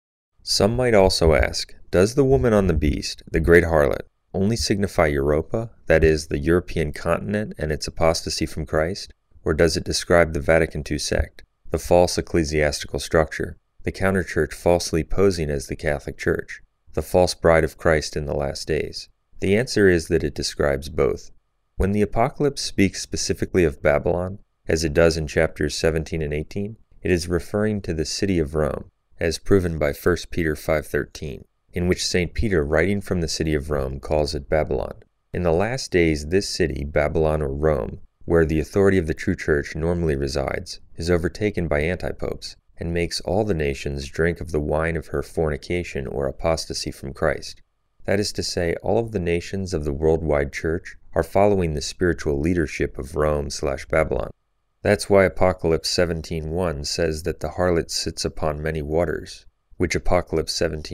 Some might also ask, does the woman on the beast, the great harlot, only signify Europa, that is, the European continent and its apostasy from Christ, or does it describe the Vatican II sect, the false ecclesiastical structure, the counterchurch falsely posing as the Catholic Church, the false bride of Christ in the last days? The answer is that it describes both. When the Apocalypse speaks specifically of Babylon, as it does in chapters 17 and 18, it is referring to the city of Rome, as proven by 1 Peter 5:13, in which St. Peter, writing from the city of Rome, calls it Babylon. In the last days, this city, Babylon or Rome, where the authority of the true church normally resides, is overtaken by antipopes, and makes all the nations drink of the wine of her fornication or apostasy from Christ. That is to say, all of the nations of the worldwide church are following the spiritual leadership of Rome/Babylon. That's why Apocalypse 17:1 says that the harlot sits upon many waters, which Apocalypse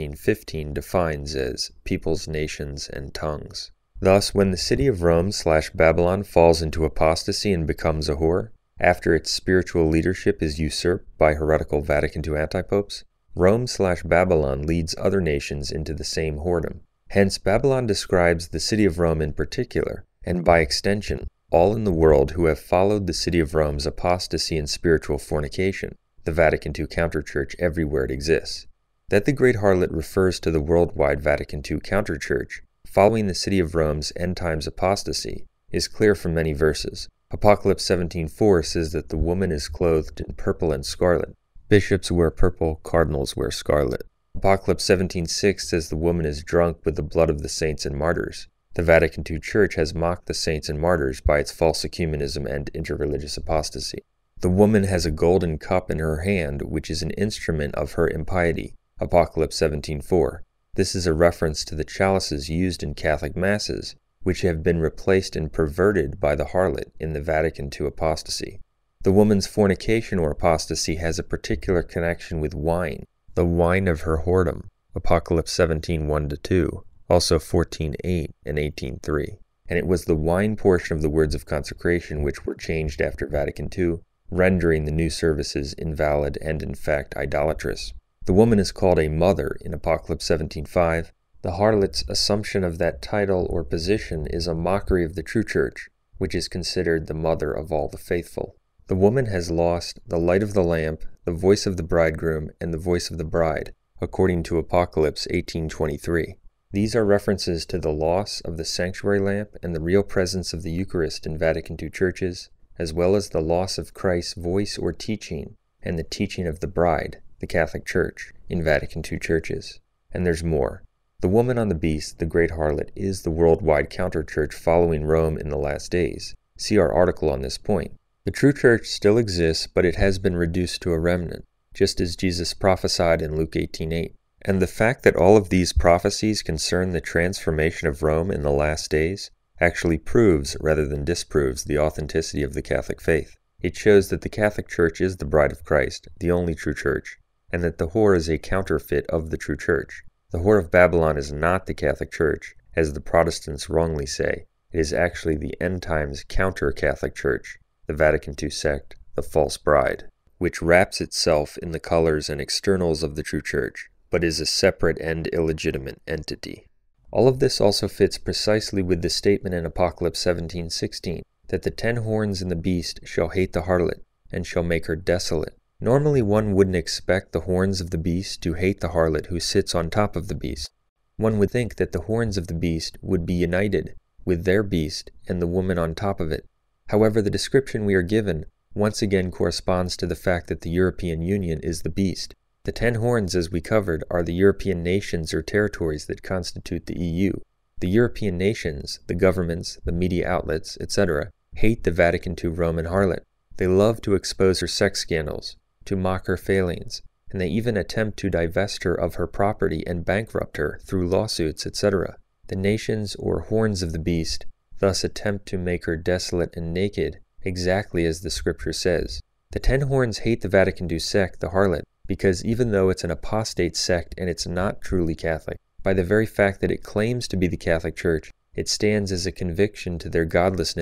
17:15 defines as peoples, nations, and tongues. Thus, when the city of Rome/Babylon falls into apostasy and becomes a whore, after its spiritual leadership is usurped by heretical Vatican II antipopes, Rome/Babylon leads other nations into the same whoredom. Hence, Babylon describes the city of Rome in particular, and by extension, all in the world who have followed the city of Rome's apostasy and spiritual fornication, the Vatican II counterchurch everywhere it exists. That the great harlot refers to the worldwide Vatican II counterchurch, following the city of Rome's end-times apostasy, is clear from many verses. Apocalypse 17:4 says that the woman is clothed in purple and scarlet. Bishops wear purple, cardinals wear scarlet. Apocalypse 17:6 says the woman is drunk with the blood of the saints and martyrs. The Vatican II Church has mocked the saints and martyrs by its false ecumenism and interreligious apostasy. The woman has a golden cup in her hand, which is an instrument of her impiety. Apocalypse 17:4. This is a reference to the chalices used in Catholic masses, which have been replaced and perverted by the harlot in the Vatican II apostasy. The woman's fornication or apostasy has a particular connection with wine, the wine of her whoredom. Apocalypse 17:1-2. Also 14:8 and 18:3. And it was the wine portion of the words of consecration which were changed after Vatican II, rendering the new services invalid and in fact idolatrous. The woman is called a mother in Apocalypse 17:5. The harlot's assumption of that title or position is a mockery of the true church, which is considered the mother of all the faithful. The woman has lost the light of the lamp, the voice of the bridegroom, and the voice of the bride, according to Apocalypse 18:23. These are references to the loss of the sanctuary lamp and the real presence of the Eucharist in Vatican II churches, as well as the loss of Christ's voice or teaching and the teaching of the bride, the Catholic Church, in Vatican II churches. And there's more. The woman on the beast, the great harlot, is the worldwide counterchurch following Rome in the last days. See our article on this point. The true church still exists, but it has been reduced to a remnant, just as Jesus prophesied in Luke 18:8. And the fact that all of these prophecies concern the transformation of Rome in the last days actually proves rather than disproves the authenticity of the Catholic faith. It shows that the Catholic Church is the bride of Christ, the only true church, and that the whore is a counterfeit of the true church. The whore of Babylon is not the Catholic Church, as the Protestants wrongly say. It is actually the end-times counter-Catholic Church, the Vatican II sect, the false bride, which wraps itself in the colors and externals of the true church, but is a separate and illegitimate entity. All of this also fits precisely with the statement in Apocalypse 17:16, that the 10 horns in the beast shall hate the harlot, and shall make her desolate. Normally one wouldn't expect the horns of the beast to hate the harlot who sits on top of the beast. One would think that the horns of the beast would be united with their beast and the woman on top of it. However, the description we are given once again corresponds to the fact that the European Union is the beast. The 10 horns, as we covered, are the European nations or territories that constitute the EU. The European nations, the governments, the media outlets, etc., hate the Vatican II Roman harlot. They love to expose her sex scandals, to mock her failings, and they even attempt to divest her of her property and bankrupt her through lawsuits, etc. The nations or horns of the beast thus attempt to make her desolate and naked, exactly as the scripture says. The 10 horns hate the Vatican II sect, the harlot, because even though it's an apostate sect and it's not truly Catholic, by the very fact that it claims to be the Catholic Church, it stands as a conviction to their godlessness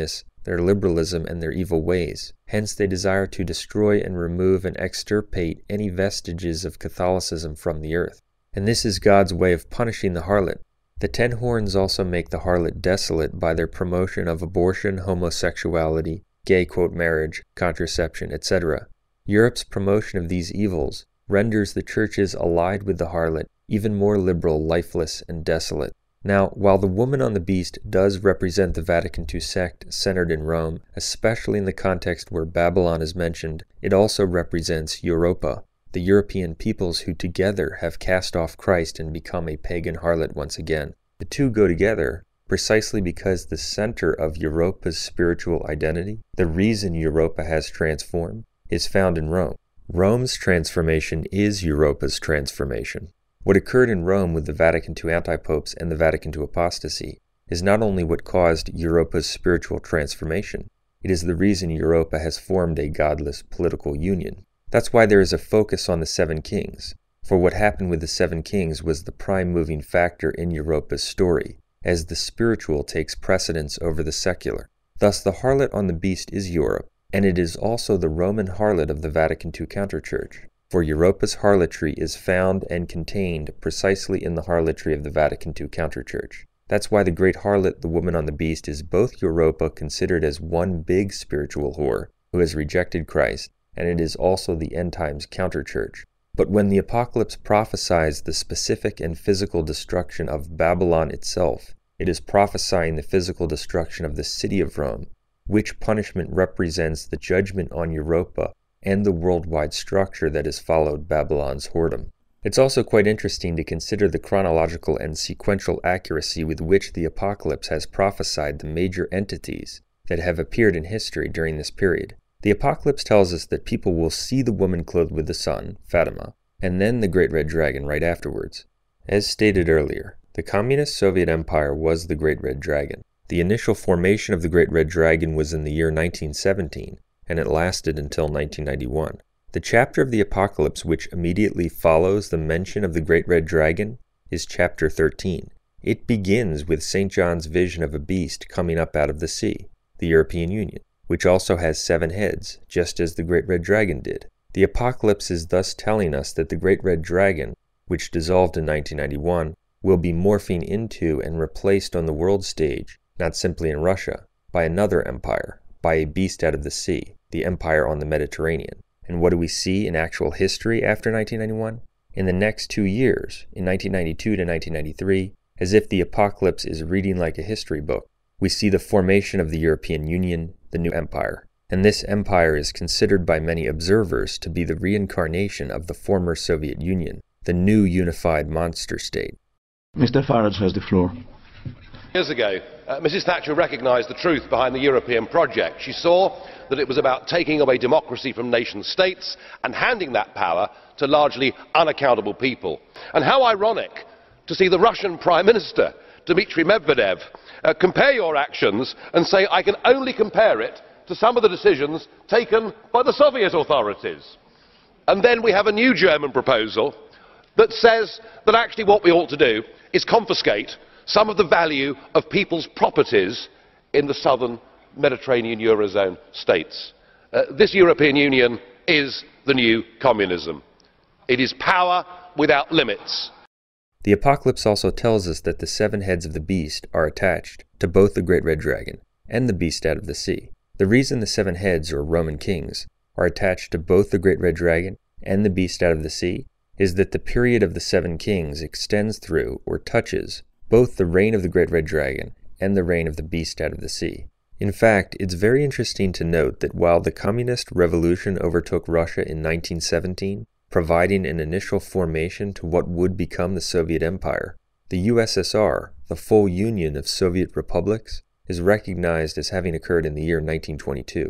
their liberalism, and their evil ways. Hence they desire to destroy and remove and extirpate any vestiges of Catholicism from the earth. And this is God's way of punishing the harlot. The 10 horns also make the harlot desolate by their promotion of abortion, homosexuality, gay marriage, contraception, etc. Europe's promotion of these evils renders the churches allied with the harlot even more liberal, lifeless, and desolate. Now, while the woman on the beast does represent the Vatican II sect centered in Rome, especially in the context where Babylon is mentioned, it also represents Europa, the European peoples who together have cast off Christ and become a pagan harlot once again. The two go together precisely because the center of Europa's spiritual identity, the reason Europa has transformed, is found in Rome. Rome's transformation is Europa's transformation. What occurred in Rome with the Vatican II antipopes and the Vatican II apostasy is not only what caused Europa's spiritual transformation, it is the reason Europa has formed a godless political union. That's why there is a focus on the 7 kings, for what happened with the 7 kings was the prime moving factor in Europa's story, as the spiritual takes precedence over the secular. Thus the harlot on the beast is Europe, and it is also the Roman harlot of the Vatican II counterchurch. For Europa's harlotry is found and contained precisely in the harlotry of the Vatican II counterchurch. That's why the great harlot, the woman on the beast, is both Europa considered as one big spiritual whore who has rejected Christ, and it is also the end times counterchurch. But when the apocalypse prophesies the specific and physical destruction of Babylon itself, it is prophesying the physical destruction of the city of Rome, which punishment represents the judgment on Europa and the worldwide structure that has followed Babylon's whoredom. It's also quite interesting to consider the chronological and sequential accuracy with which the apocalypse has prophesied the major entities that have appeared in history during this period. The apocalypse tells us that people will see the woman clothed with the sun, Fatima, and then the great red dragon right afterwards. As stated earlier, the communist Soviet Empire was the great red dragon. The initial formation of the great red dragon was in the year 1917, and it lasted until 1991. The chapter of the Apocalypse which immediately follows the mention of the great red dragon is chapter 13. It begins with St. John's vision of a beast coming up out of the sea, the European Union, which also has 7 heads, just as the great red dragon did. The Apocalypse is thus telling us that the great red dragon, which dissolved in 1991, will be morphing into and replaced on the world stage, not simply in Russia, by another empire, by a beast out of the sea, the empire on the Mediterranean. And what do we see in actual history after 1991? In the next 2 years, in 1992 to 1993, as if the apocalypse is reading like a history book, we see the formation of the European Union, the new empire. And this empire is considered by many observers to be the reincarnation of the former Soviet Union, the new unified monster state. Mr. Farage has the floor. Years ago, Mrs. Thatcher recognised the truth behind the European project. She saw that it was about taking away democracy from nation-states and handing that power to largely unaccountable people. And how ironic to see the Russian Prime Minister, Dmitry Medvedev, compare your actions and say, I can only compare it to some of the decisions taken by the Soviet authorities. And then we have a new German proposal that says that actually what we ought to do is confiscate some of the value of people's properties in the southern Mediterranean Eurozone states. This European Union is the new communism. It is power without limits. The Apocalypse also tells us that the 7 heads of the beast are attached to both the great red dragon and the beast out of the sea. The reason the 7 heads, or Roman kings, are attached to both the great red dragon and the beast out of the sea is that the period of the 7 kings extends through, or touches, both the reign of the great red dragon and the reign of the beast out of the sea. In fact, it's very interesting to note that while the communist revolution overtook Russia in 1917, providing an initial formation to what would become the Soviet Empire, the USSR, the full union of Soviet republics, is recognized as having occurred in the year 1922.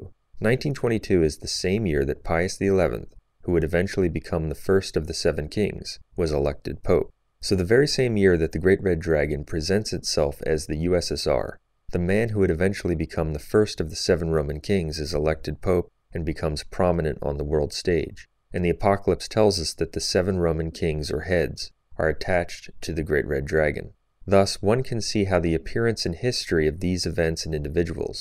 1922 is the same year that Pius XI, who would eventually become the first of the 7 kings, was elected Pope. So the very same year that the Great Red Dragon presents itself as the USSR, the man who would eventually become the first of the 7 Roman kings is elected Pope and becomes prominent on the world stage. And the Apocalypse tells us that the 7 Roman kings, or heads, are attached to the Great Red Dragon. Thus, one can see how the appearance in history of these events and individuals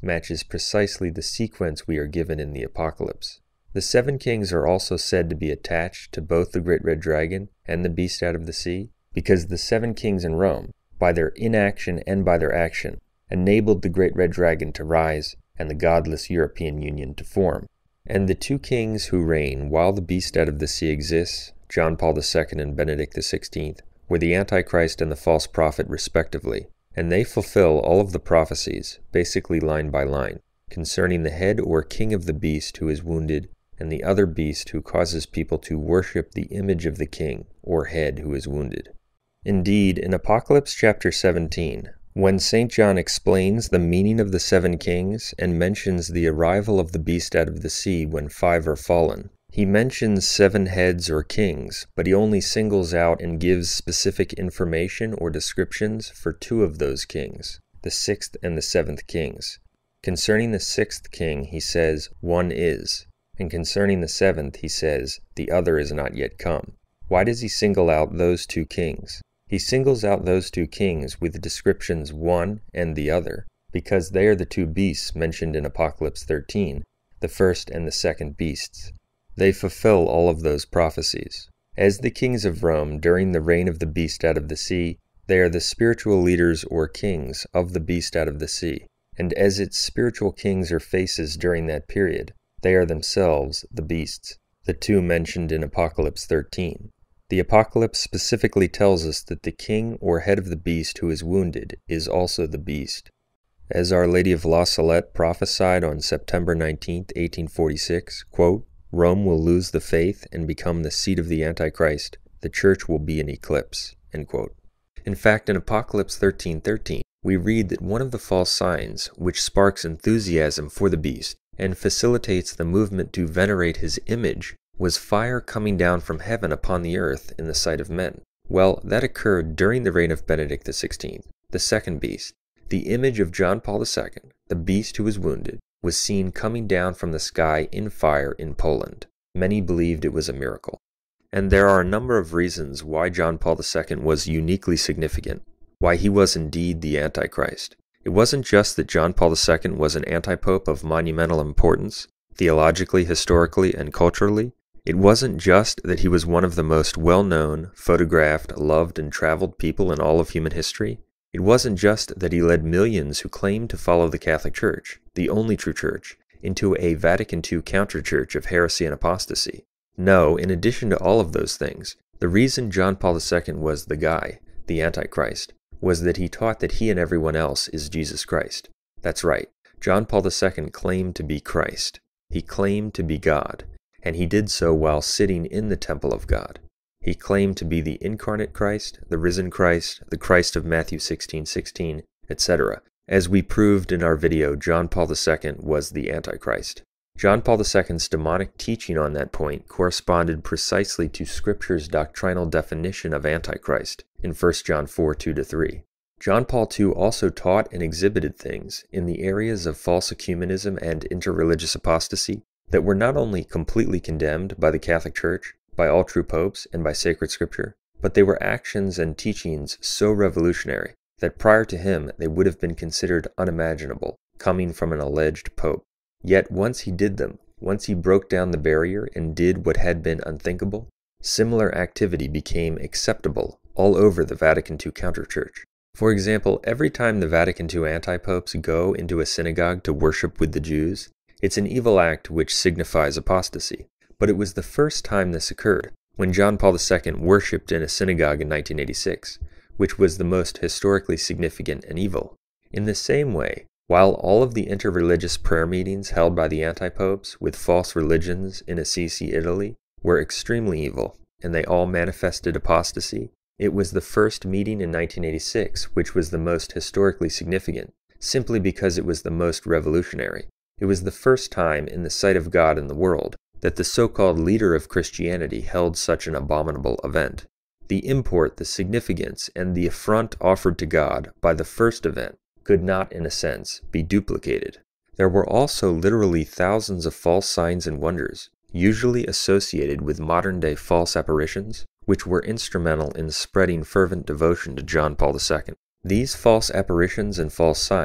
matches precisely the sequence we are given in the Apocalypse. The 7 kings are also said to be attached to both the great red dragon and the beast out of the sea, because the 7 kings in Rome, by their inaction and by their action, enabled the great red dragon to rise and the godless European Union to form. And the 2 kings who reign while the beast out of the sea exists, John Paul II and Benedict XVI, were the Antichrist and the false prophet respectively, and they fulfill all of the prophecies, basically line by line, concerning the head or king of the beast who is wounded and the other beast who causes people to worship the image of the king or head who is wounded. Indeed, in Apocalypse chapter 17, when St. John explains the meaning of the 7 kings and mentions the arrival of the beast out of the sea when 5 are fallen, he mentions 7 heads or kings, but he only singles out and gives specific information or descriptions for 2 of those kings, the 6th and the 7th kings. Concerning the 6th king, he says, "One is," and concerning the 7th, he says, "The other is not yet come." Why does he single out those 2 kings? He singles out those 2 kings with the descriptions "one" and "the other," because they are the 2 beasts mentioned in Apocalypse 13, the first and the second beasts. They fulfill all of those prophecies. As the kings of Rome during the reign of the beast out of the sea, they are the spiritual leaders or kings of the beast out of the sea, and as its spiritual kings or faces during that period, they are themselves the beasts, the 2 mentioned in Apocalypse 13. The Apocalypse specifically tells us that the king or head of the beast who is wounded is also the beast. As Our Lady of La Salette prophesied on September 19, 1846, quote, "Rome will lose the faith and become the seat of the Antichrist. The church will be in eclipse." End quote. In fact, in Apocalypse 13:13, we read that one of the false signs, which sparks enthusiasm for the beast and facilitates the movement to venerate his image, was fire coming down from heaven upon the earth in the sight of men. Well, that occurred during the reign of Benedict XVI, the second beast. The image of John Paul II, the beast who was wounded, was seen coming down from the sky in fire in Poland. Many believed it was a miracle. And there are a number of reasons why John Paul II was uniquely significant, why he was indeed the Antichrist. It wasn't just that John Paul II was an antipope of monumental importance, theologically, historically, and culturally. It wasn't just that he was one of the most well-known, photographed, loved, and traveled people in all of human history. It wasn't just that he led millions who claimed to follow the Catholic Church, the only true church, into a Vatican II counter-church of heresy and apostasy. No, in addition to all of those things, the reason John Paul II was the guy, the Antichrist, was that he taught that he and everyone else is Jesus Christ. That's right, John Paul II claimed to be Christ. He claimed to be God, and he did so while sitting in the temple of God. He claimed to be the incarnate Christ, the risen Christ, the Christ of Matthew 16:16, etc. As we proved in our video, John Paul II was the Antichrist. John Paul II's demonic teaching on that point corresponded precisely to Scripture's doctrinal definition of Antichrist in 1 John 4:2-3. John Paul II also taught and exhibited things in the areas of false ecumenism and interreligious apostasy that were not only completely condemned by the Catholic Church, by all true popes, and by sacred scripture, but they were actions and teachings so revolutionary that prior to him they would have been considered unimaginable, coming from an alleged pope. Yet once he did them, once he broke down the barrier and did what had been unthinkable, similar activity became acceptable all over the Vatican II counterchurch. For example, every time the Vatican II antipopes go into a synagogue to worship with the Jews, it's an evil act which signifies apostasy. But it was the first time this occurred, when John Paul II worshipped in a synagogue in 1986, which was the most historically significant and evil. In the same way, while all of the interreligious prayer meetings held by the antipopes with false religions in Assisi, Italy, were extremely evil, and they all manifested apostasy, it was the first meeting in 1986 which was the most historically significant, simply because it was the most revolutionary. It was the first time in the sight of God in the world that the so-called leader of Christianity held such an abominable event. The import, the significance, and the affront offered to God by the first event could not, in a sense, be duplicated. There were also literally thousands of false signs and wonders, usually associated with modern-day false apparitions, which were instrumental in spreading fervent devotion to John Paul II. These false apparitions and false signs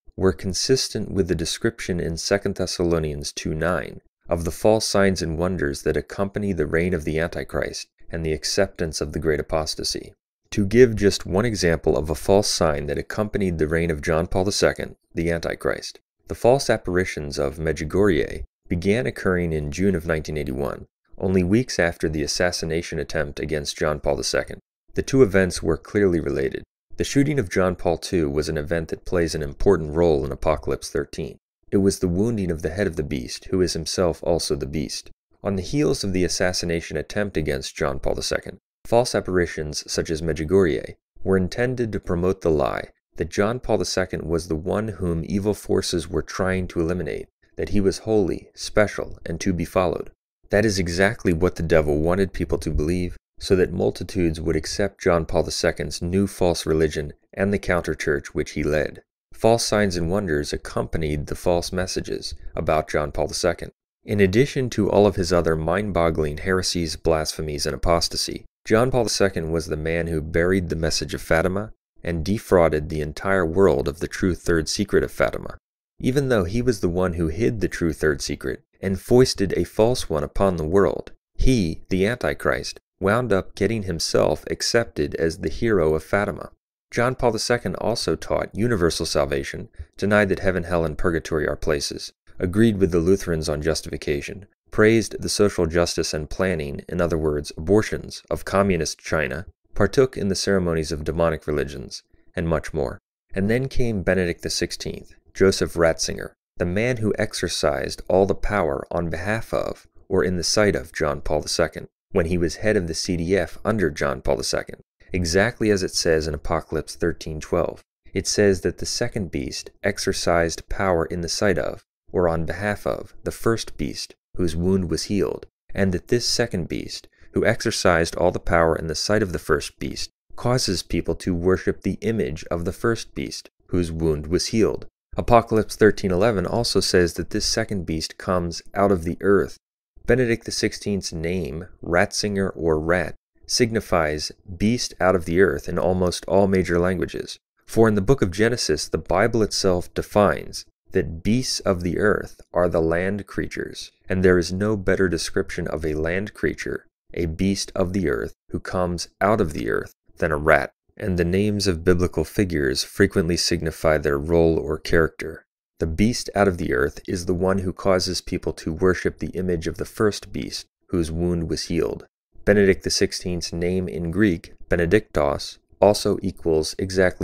were consistent with the description in 2 Thessalonians 2:9 of the false signs and wonders that accompany the reign of the Antichrist and the acceptance of the great apostasy. To give just one example of a false sign that accompanied the reign of John Paul II, the Antichrist, the false apparitions of Medjugorje began occurring in June of 1981, only weeks after the assassination attempt against John Paul II. The two events were clearly related. The shooting of John Paul II was an event that plays an important role in Apocalypse 13. It was the wounding of the head of the beast, who is himself also the beast. On the heels of the assassination attempt against John Paul II, false apparitions such as Medjugorje were intended to promote the lie that John Paul II was the one whom evil forces were trying to eliminate, that he was holy, special, and to be followed. That is exactly what the devil wanted people to believe, so that multitudes would accept John Paul II's new false religion and the counter-church which he led. False signs and wonders accompanied the false messages about John Paul II. In addition to all of his other mind-boggling heresies, blasphemies, and apostasy, John Paul II was the man who buried the message of Fatima and defrauded the entire world of the true third secret of Fatima. Even though he was the one who hid the true third secret and foisted a false one upon the world, he, the Antichrist, wound up getting himself accepted as the hero of Fatima. John Paul II also taught universal salvation, denied that heaven, hell, and purgatory are places, agreed with the Lutherans on justification, praised the social justice and planning, in other words, abortions, of communist China, partook in the ceremonies of demonic religions, and much more. And then came Benedict XVI, Joseph Ratzinger, the man who exercised all the power on behalf of, or in the sight of, John Paul II, when he was head of the CDF under John Paul II. Exactly as it says in Apocalypse 13:12. It says that the second beast exercised power in the sight of, or on behalf of, the first beast, whose wound was healed, and that this second beast, who exercised all the power in the sight of the first beast, causes people to worship the image of the first beast, whose wound was healed. Apocalypse 13:11 also says that this second beast comes out of the earth. Benedict XVI's name, Ratzinger or Rat, signifies beast out of the earth in almost all major languages. For in the book of Genesis, the Bible itself defines that beasts of the earth are the land creatures, and there is no better description of a land creature, a beast of the earth, who comes out of the earth, than a rat. And the names of biblical figures frequently signify their role or character. The beast out of the earth is the one who causes people to worship the image of the first beast, whose wound was healed. Benedict XVI's name in Greek, Benedictos, also equals exactly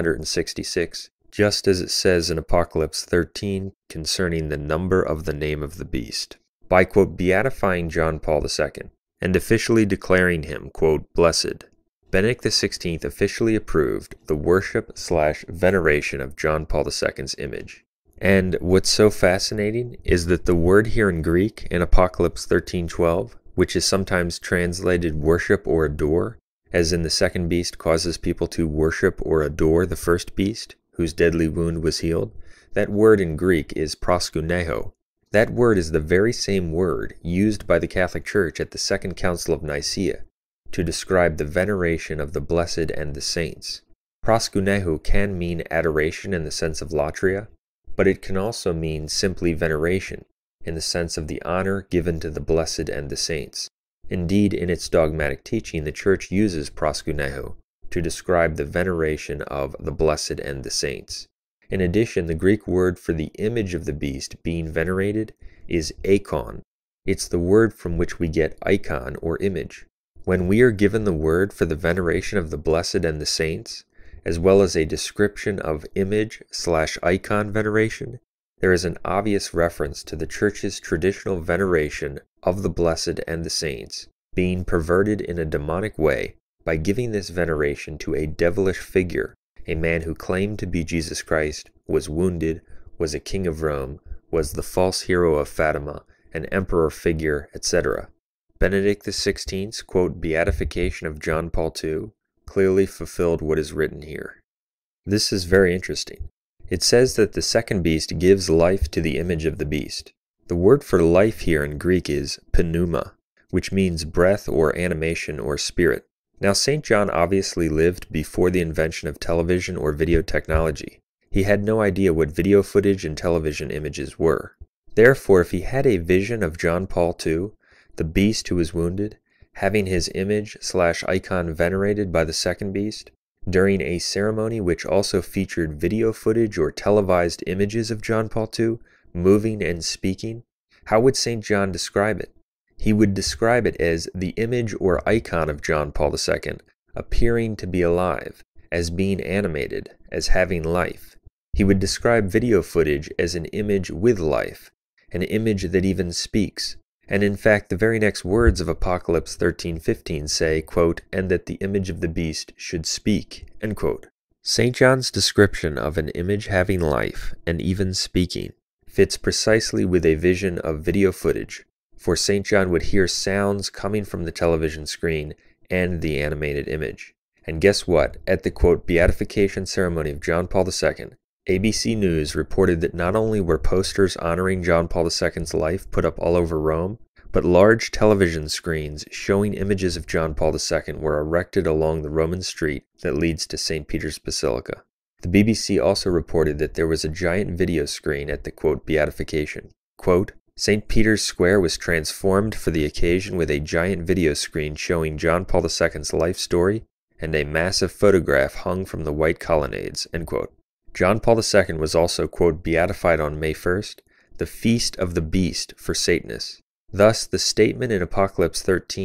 666, just as it says in Apocalypse 13 concerning the number of the name of the beast. By, quote, beatifying John Paul II, and officially declaring him, quote, blessed, Benedict XVI officially approved the worship/veneration of John Paul II's image. And what's so fascinating is that the word here in Greek in Apocalypse 13:12, which is sometimes translated worship or adore, as in the second beast causes people to worship or adore the first beast, whose deadly wound was healed, that word in Greek is proskuneo. That word is the very same word used by the Catholic Church at the Second Council of Nicaea to describe the veneration of the blessed and the saints. Proskuneo can mean adoration in the sense of latria, but it can also mean simply veneration, in the sense of the honor given to the blessed and the saints. Indeed, in its dogmatic teaching, the Church uses proskuneo to describe the veneration of the blessed and the saints. In addition, the Greek word for the image of the beast being venerated is eikon. It's the word from which we get icon or image. When we are given the word for the veneration of the blessed and the saints, as well as a description of image/icon veneration, there is an obvious reference to the Church's traditional veneration of the blessed and the saints being perverted in a demonic way by giving this veneration to a devilish figure, a man who claimed to be Jesus Christ, was wounded, was a king of Rome, was the false hero of Fatima, an emperor figure, etc. Benedict XVI's, quote, beatification of John Paul II clearly fulfilled what is written here. This is very interesting. It says that the second beast gives life to the image of the beast. The word for life here in Greek is pneuma, which means breath or animation or spirit. Now, St. John obviously lived before the invention of television or video technology. He had no idea what video footage and television images were. Therefore, if he had a vision of John Paul II, the beast who was wounded, having his image/icon venerated by the second beast, during a ceremony which also featured video footage or televised images of John Paul II moving and speaking, how would St. John describe it? He would describe it as the image or icon of John Paul II appearing to be alive, as being animated, as having life. He would describe video footage as an image with life, an image that even speaks. And in fact, the very next words of Apocalypse 13:15 say, quote, "and that the image of the beast should speak," end quote. St. John's description of an image having life, and even speaking, fits precisely with a vision of video footage, for St. John would hear sounds coming from the television screen and the animated image. And guess what? At the, quote, beatification ceremony of John Paul II, ABC News reported that not only were posters honoring John Paul II's life put up all over Rome, but large television screens showing images of John Paul II were erected along the Roman street that leads to St. Peter's Basilica. The BBC also reported that there was a giant video screen at the, quote, beatification. Quote, St. Peter's Square was transformed for the occasion with a giant video screen showing John Paul II's life story and a massive photograph hung from the white colonnades, end quote. John Paul II was also, quote, beatified on May 1st, the feast of the beast for Satanists. Thus, the statement in Apocalypse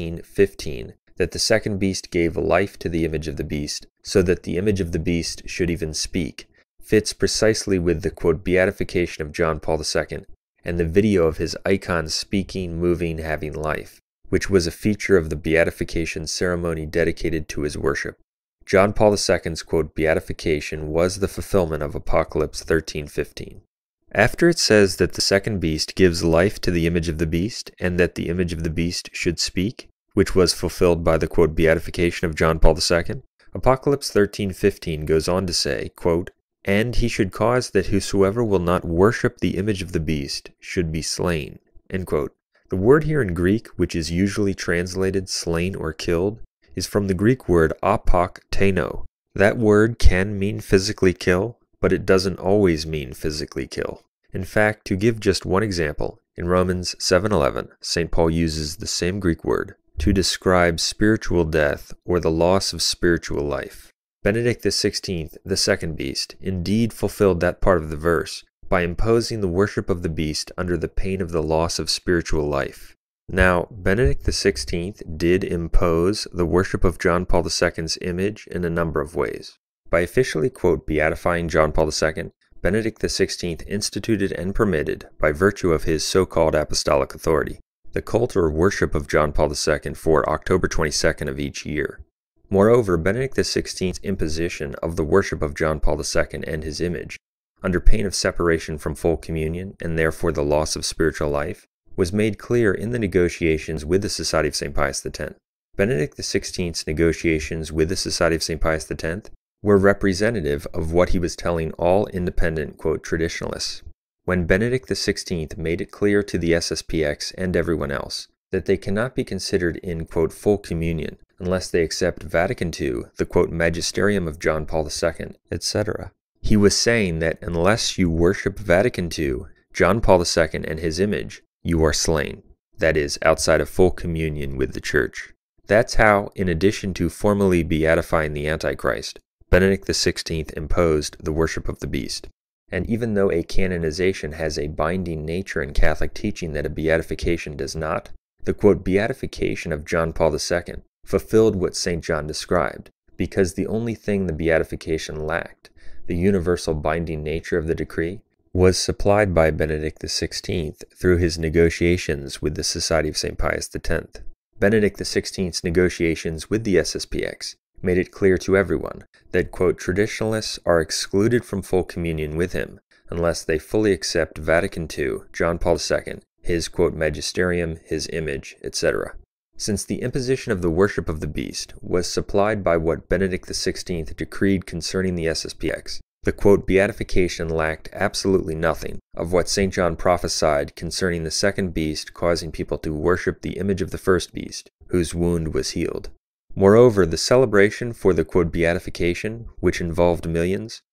13:15 that the second beast gave life to the image of the beast, so that the image of the beast should even speak, fits precisely with the, quote, beatification of John Paul II and the video of his icon speaking, moving, having life, which was a feature of the beatification ceremony dedicated to his worship. John Paul II's, quote, beatification was the fulfillment of Apocalypse 13:15. After it says that the second beast gives life to the image of the beast, and that the image of the beast should speak, which was fulfilled by the, quote, beatification of John Paul II, Apocalypse 13:15 goes on to say, quote, and he should cause that whosoever will not worship the image of the beast should be slain, end quote. The word here in Greek, which is usually translated slain or killed, is from the Greek word apokteno. That word can mean physically kill, but it doesn't always mean physically kill. In fact, to give just one example, in Romans 7:11, St. Paul uses the same Greek word to describe spiritual death or the loss of spiritual life. Benedict XVI, the second beast, indeed fulfilled that part of the verse by imposing the worship of the beast under the pain of the loss of spiritual life. Now, Benedict XVI did impose the worship of John Paul II's image in a number of ways. By officially, quote, beatifying John Paul II, Benedict XVI instituted and permitted, by virtue of his so-called apostolic authority, the cult or worship of John Paul II for October 22nd of each year. Moreover, Benedict XVI's imposition of the worship of John Paul II and his image, under pain of separation from full communion and therefore the loss of spiritual life, was made clear in the negotiations with the Society of St. Pius X. Benedict XVI's negotiations with the Society of St. Pius X were representative of what he was telling all independent, quote, traditionalists. When Benedict XVI made it clear to the SSPX and everyone else that they cannot be considered in, quote, full communion unless they accept Vatican II, the, quote, magisterium of John Paul II, etc. He was saying that unless you worship Vatican II, John Paul II and his image, you are slain. That is, outside of full communion with the Church. That's how, in addition to formally beatifying the Antichrist, Benedict XVI imposed the worship of the beast. And even though a canonization has a binding nature in Catholic teaching that a beatification does not, the, quote, beatification of John Paul II fulfilled what St. John described, because the only thing the beatification lacked, the universal binding nature of the decree, was supplied by Benedict XVI through his negotiations with the Society of St. Pius X. Benedict XVI's negotiations with the SSPX made it clear to everyone that, quote, traditionalists are excluded from full communion with him unless they fully accept Vatican II, John Paul II, his, quote, magisterium, his image, etc. Since the imposition of the worship of the beast was supplied by what Benedict XVI decreed concerning the SSPX, the, quote, beatification lacked absolutely nothing of what St. John prophesied concerning the second beast causing people to worship the image of the first beast, whose wound was healed. Moreover, the celebration for the, quote, beatification, which involved millions,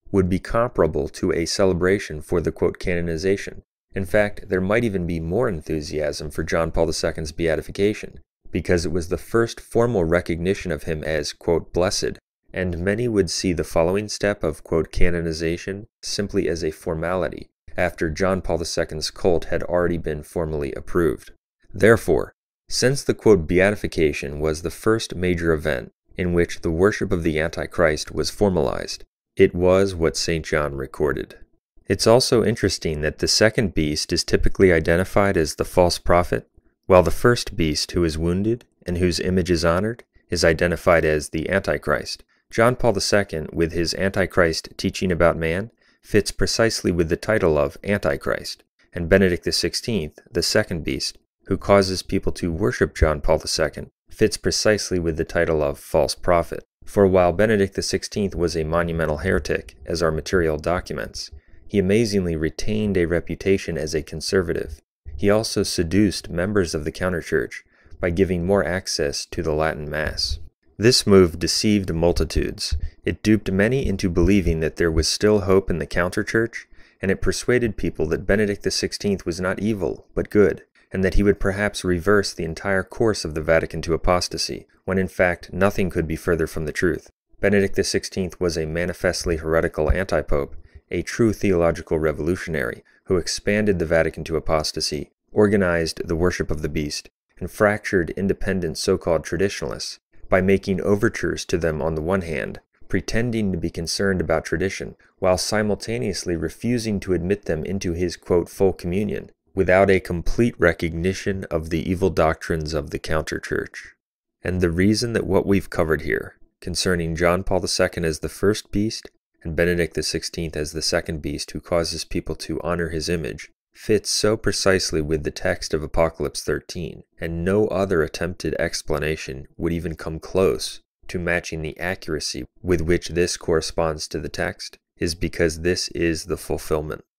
would be comparable to a celebration for the quote canonization. In fact, there might even be more enthusiasm for John Paul II's beatification, because it was the first formal recognition of him as quote blessed, and many would see the following step of quote canonization simply as a formality, after John Paul II's cult had already been formally approved. Therefore, since the quote beatification was the first major event in which the worship of the Antichrist was formalized, it was what St. John recorded. It's also interesting that the second beast is typically identified as the false prophet, while the first beast who is wounded and whose image is honored is identified as the Antichrist. John Paul II, with his Antichrist teaching about man, fits precisely with the title of Antichrist, and Benedict XVI, the second beast, who causes people to worship John Paul II, fits precisely with the title of false prophet. For while Benedict XVI was a monumental heretic, as are material documents, he amazingly retained a reputation as a conservative. He also seduced members of the counterchurch by giving more access to the Latin Mass. This move deceived multitudes. It duped many into believing that there was still hope in the counterchurch, and it persuaded people that Benedict XVI was not evil, but good, and that he would perhaps reverse the entire course of the Vatican to apostasy, when in fact nothing could be further from the truth. Benedict XVI was a manifestly heretical antipope, a true theological revolutionary, who expanded the Vatican to apostasy, organized the worship of the beast, and fractured independent so-called traditionalists by making overtures to them on the one hand, pretending to be concerned about tradition, while simultaneously refusing to admit them into his, quote, full communion, without a complete recognition of the evil doctrines of the counterchurch. And the reason that what we've covered here, concerning John Paul II as the first beast, and Benedict XVI as the second beast who causes people to honor his image, fits so precisely with the text of Apocalypse 13, and no other attempted explanation would even come close to matching the accuracy with which this corresponds to the text, is because this is the fulfillment.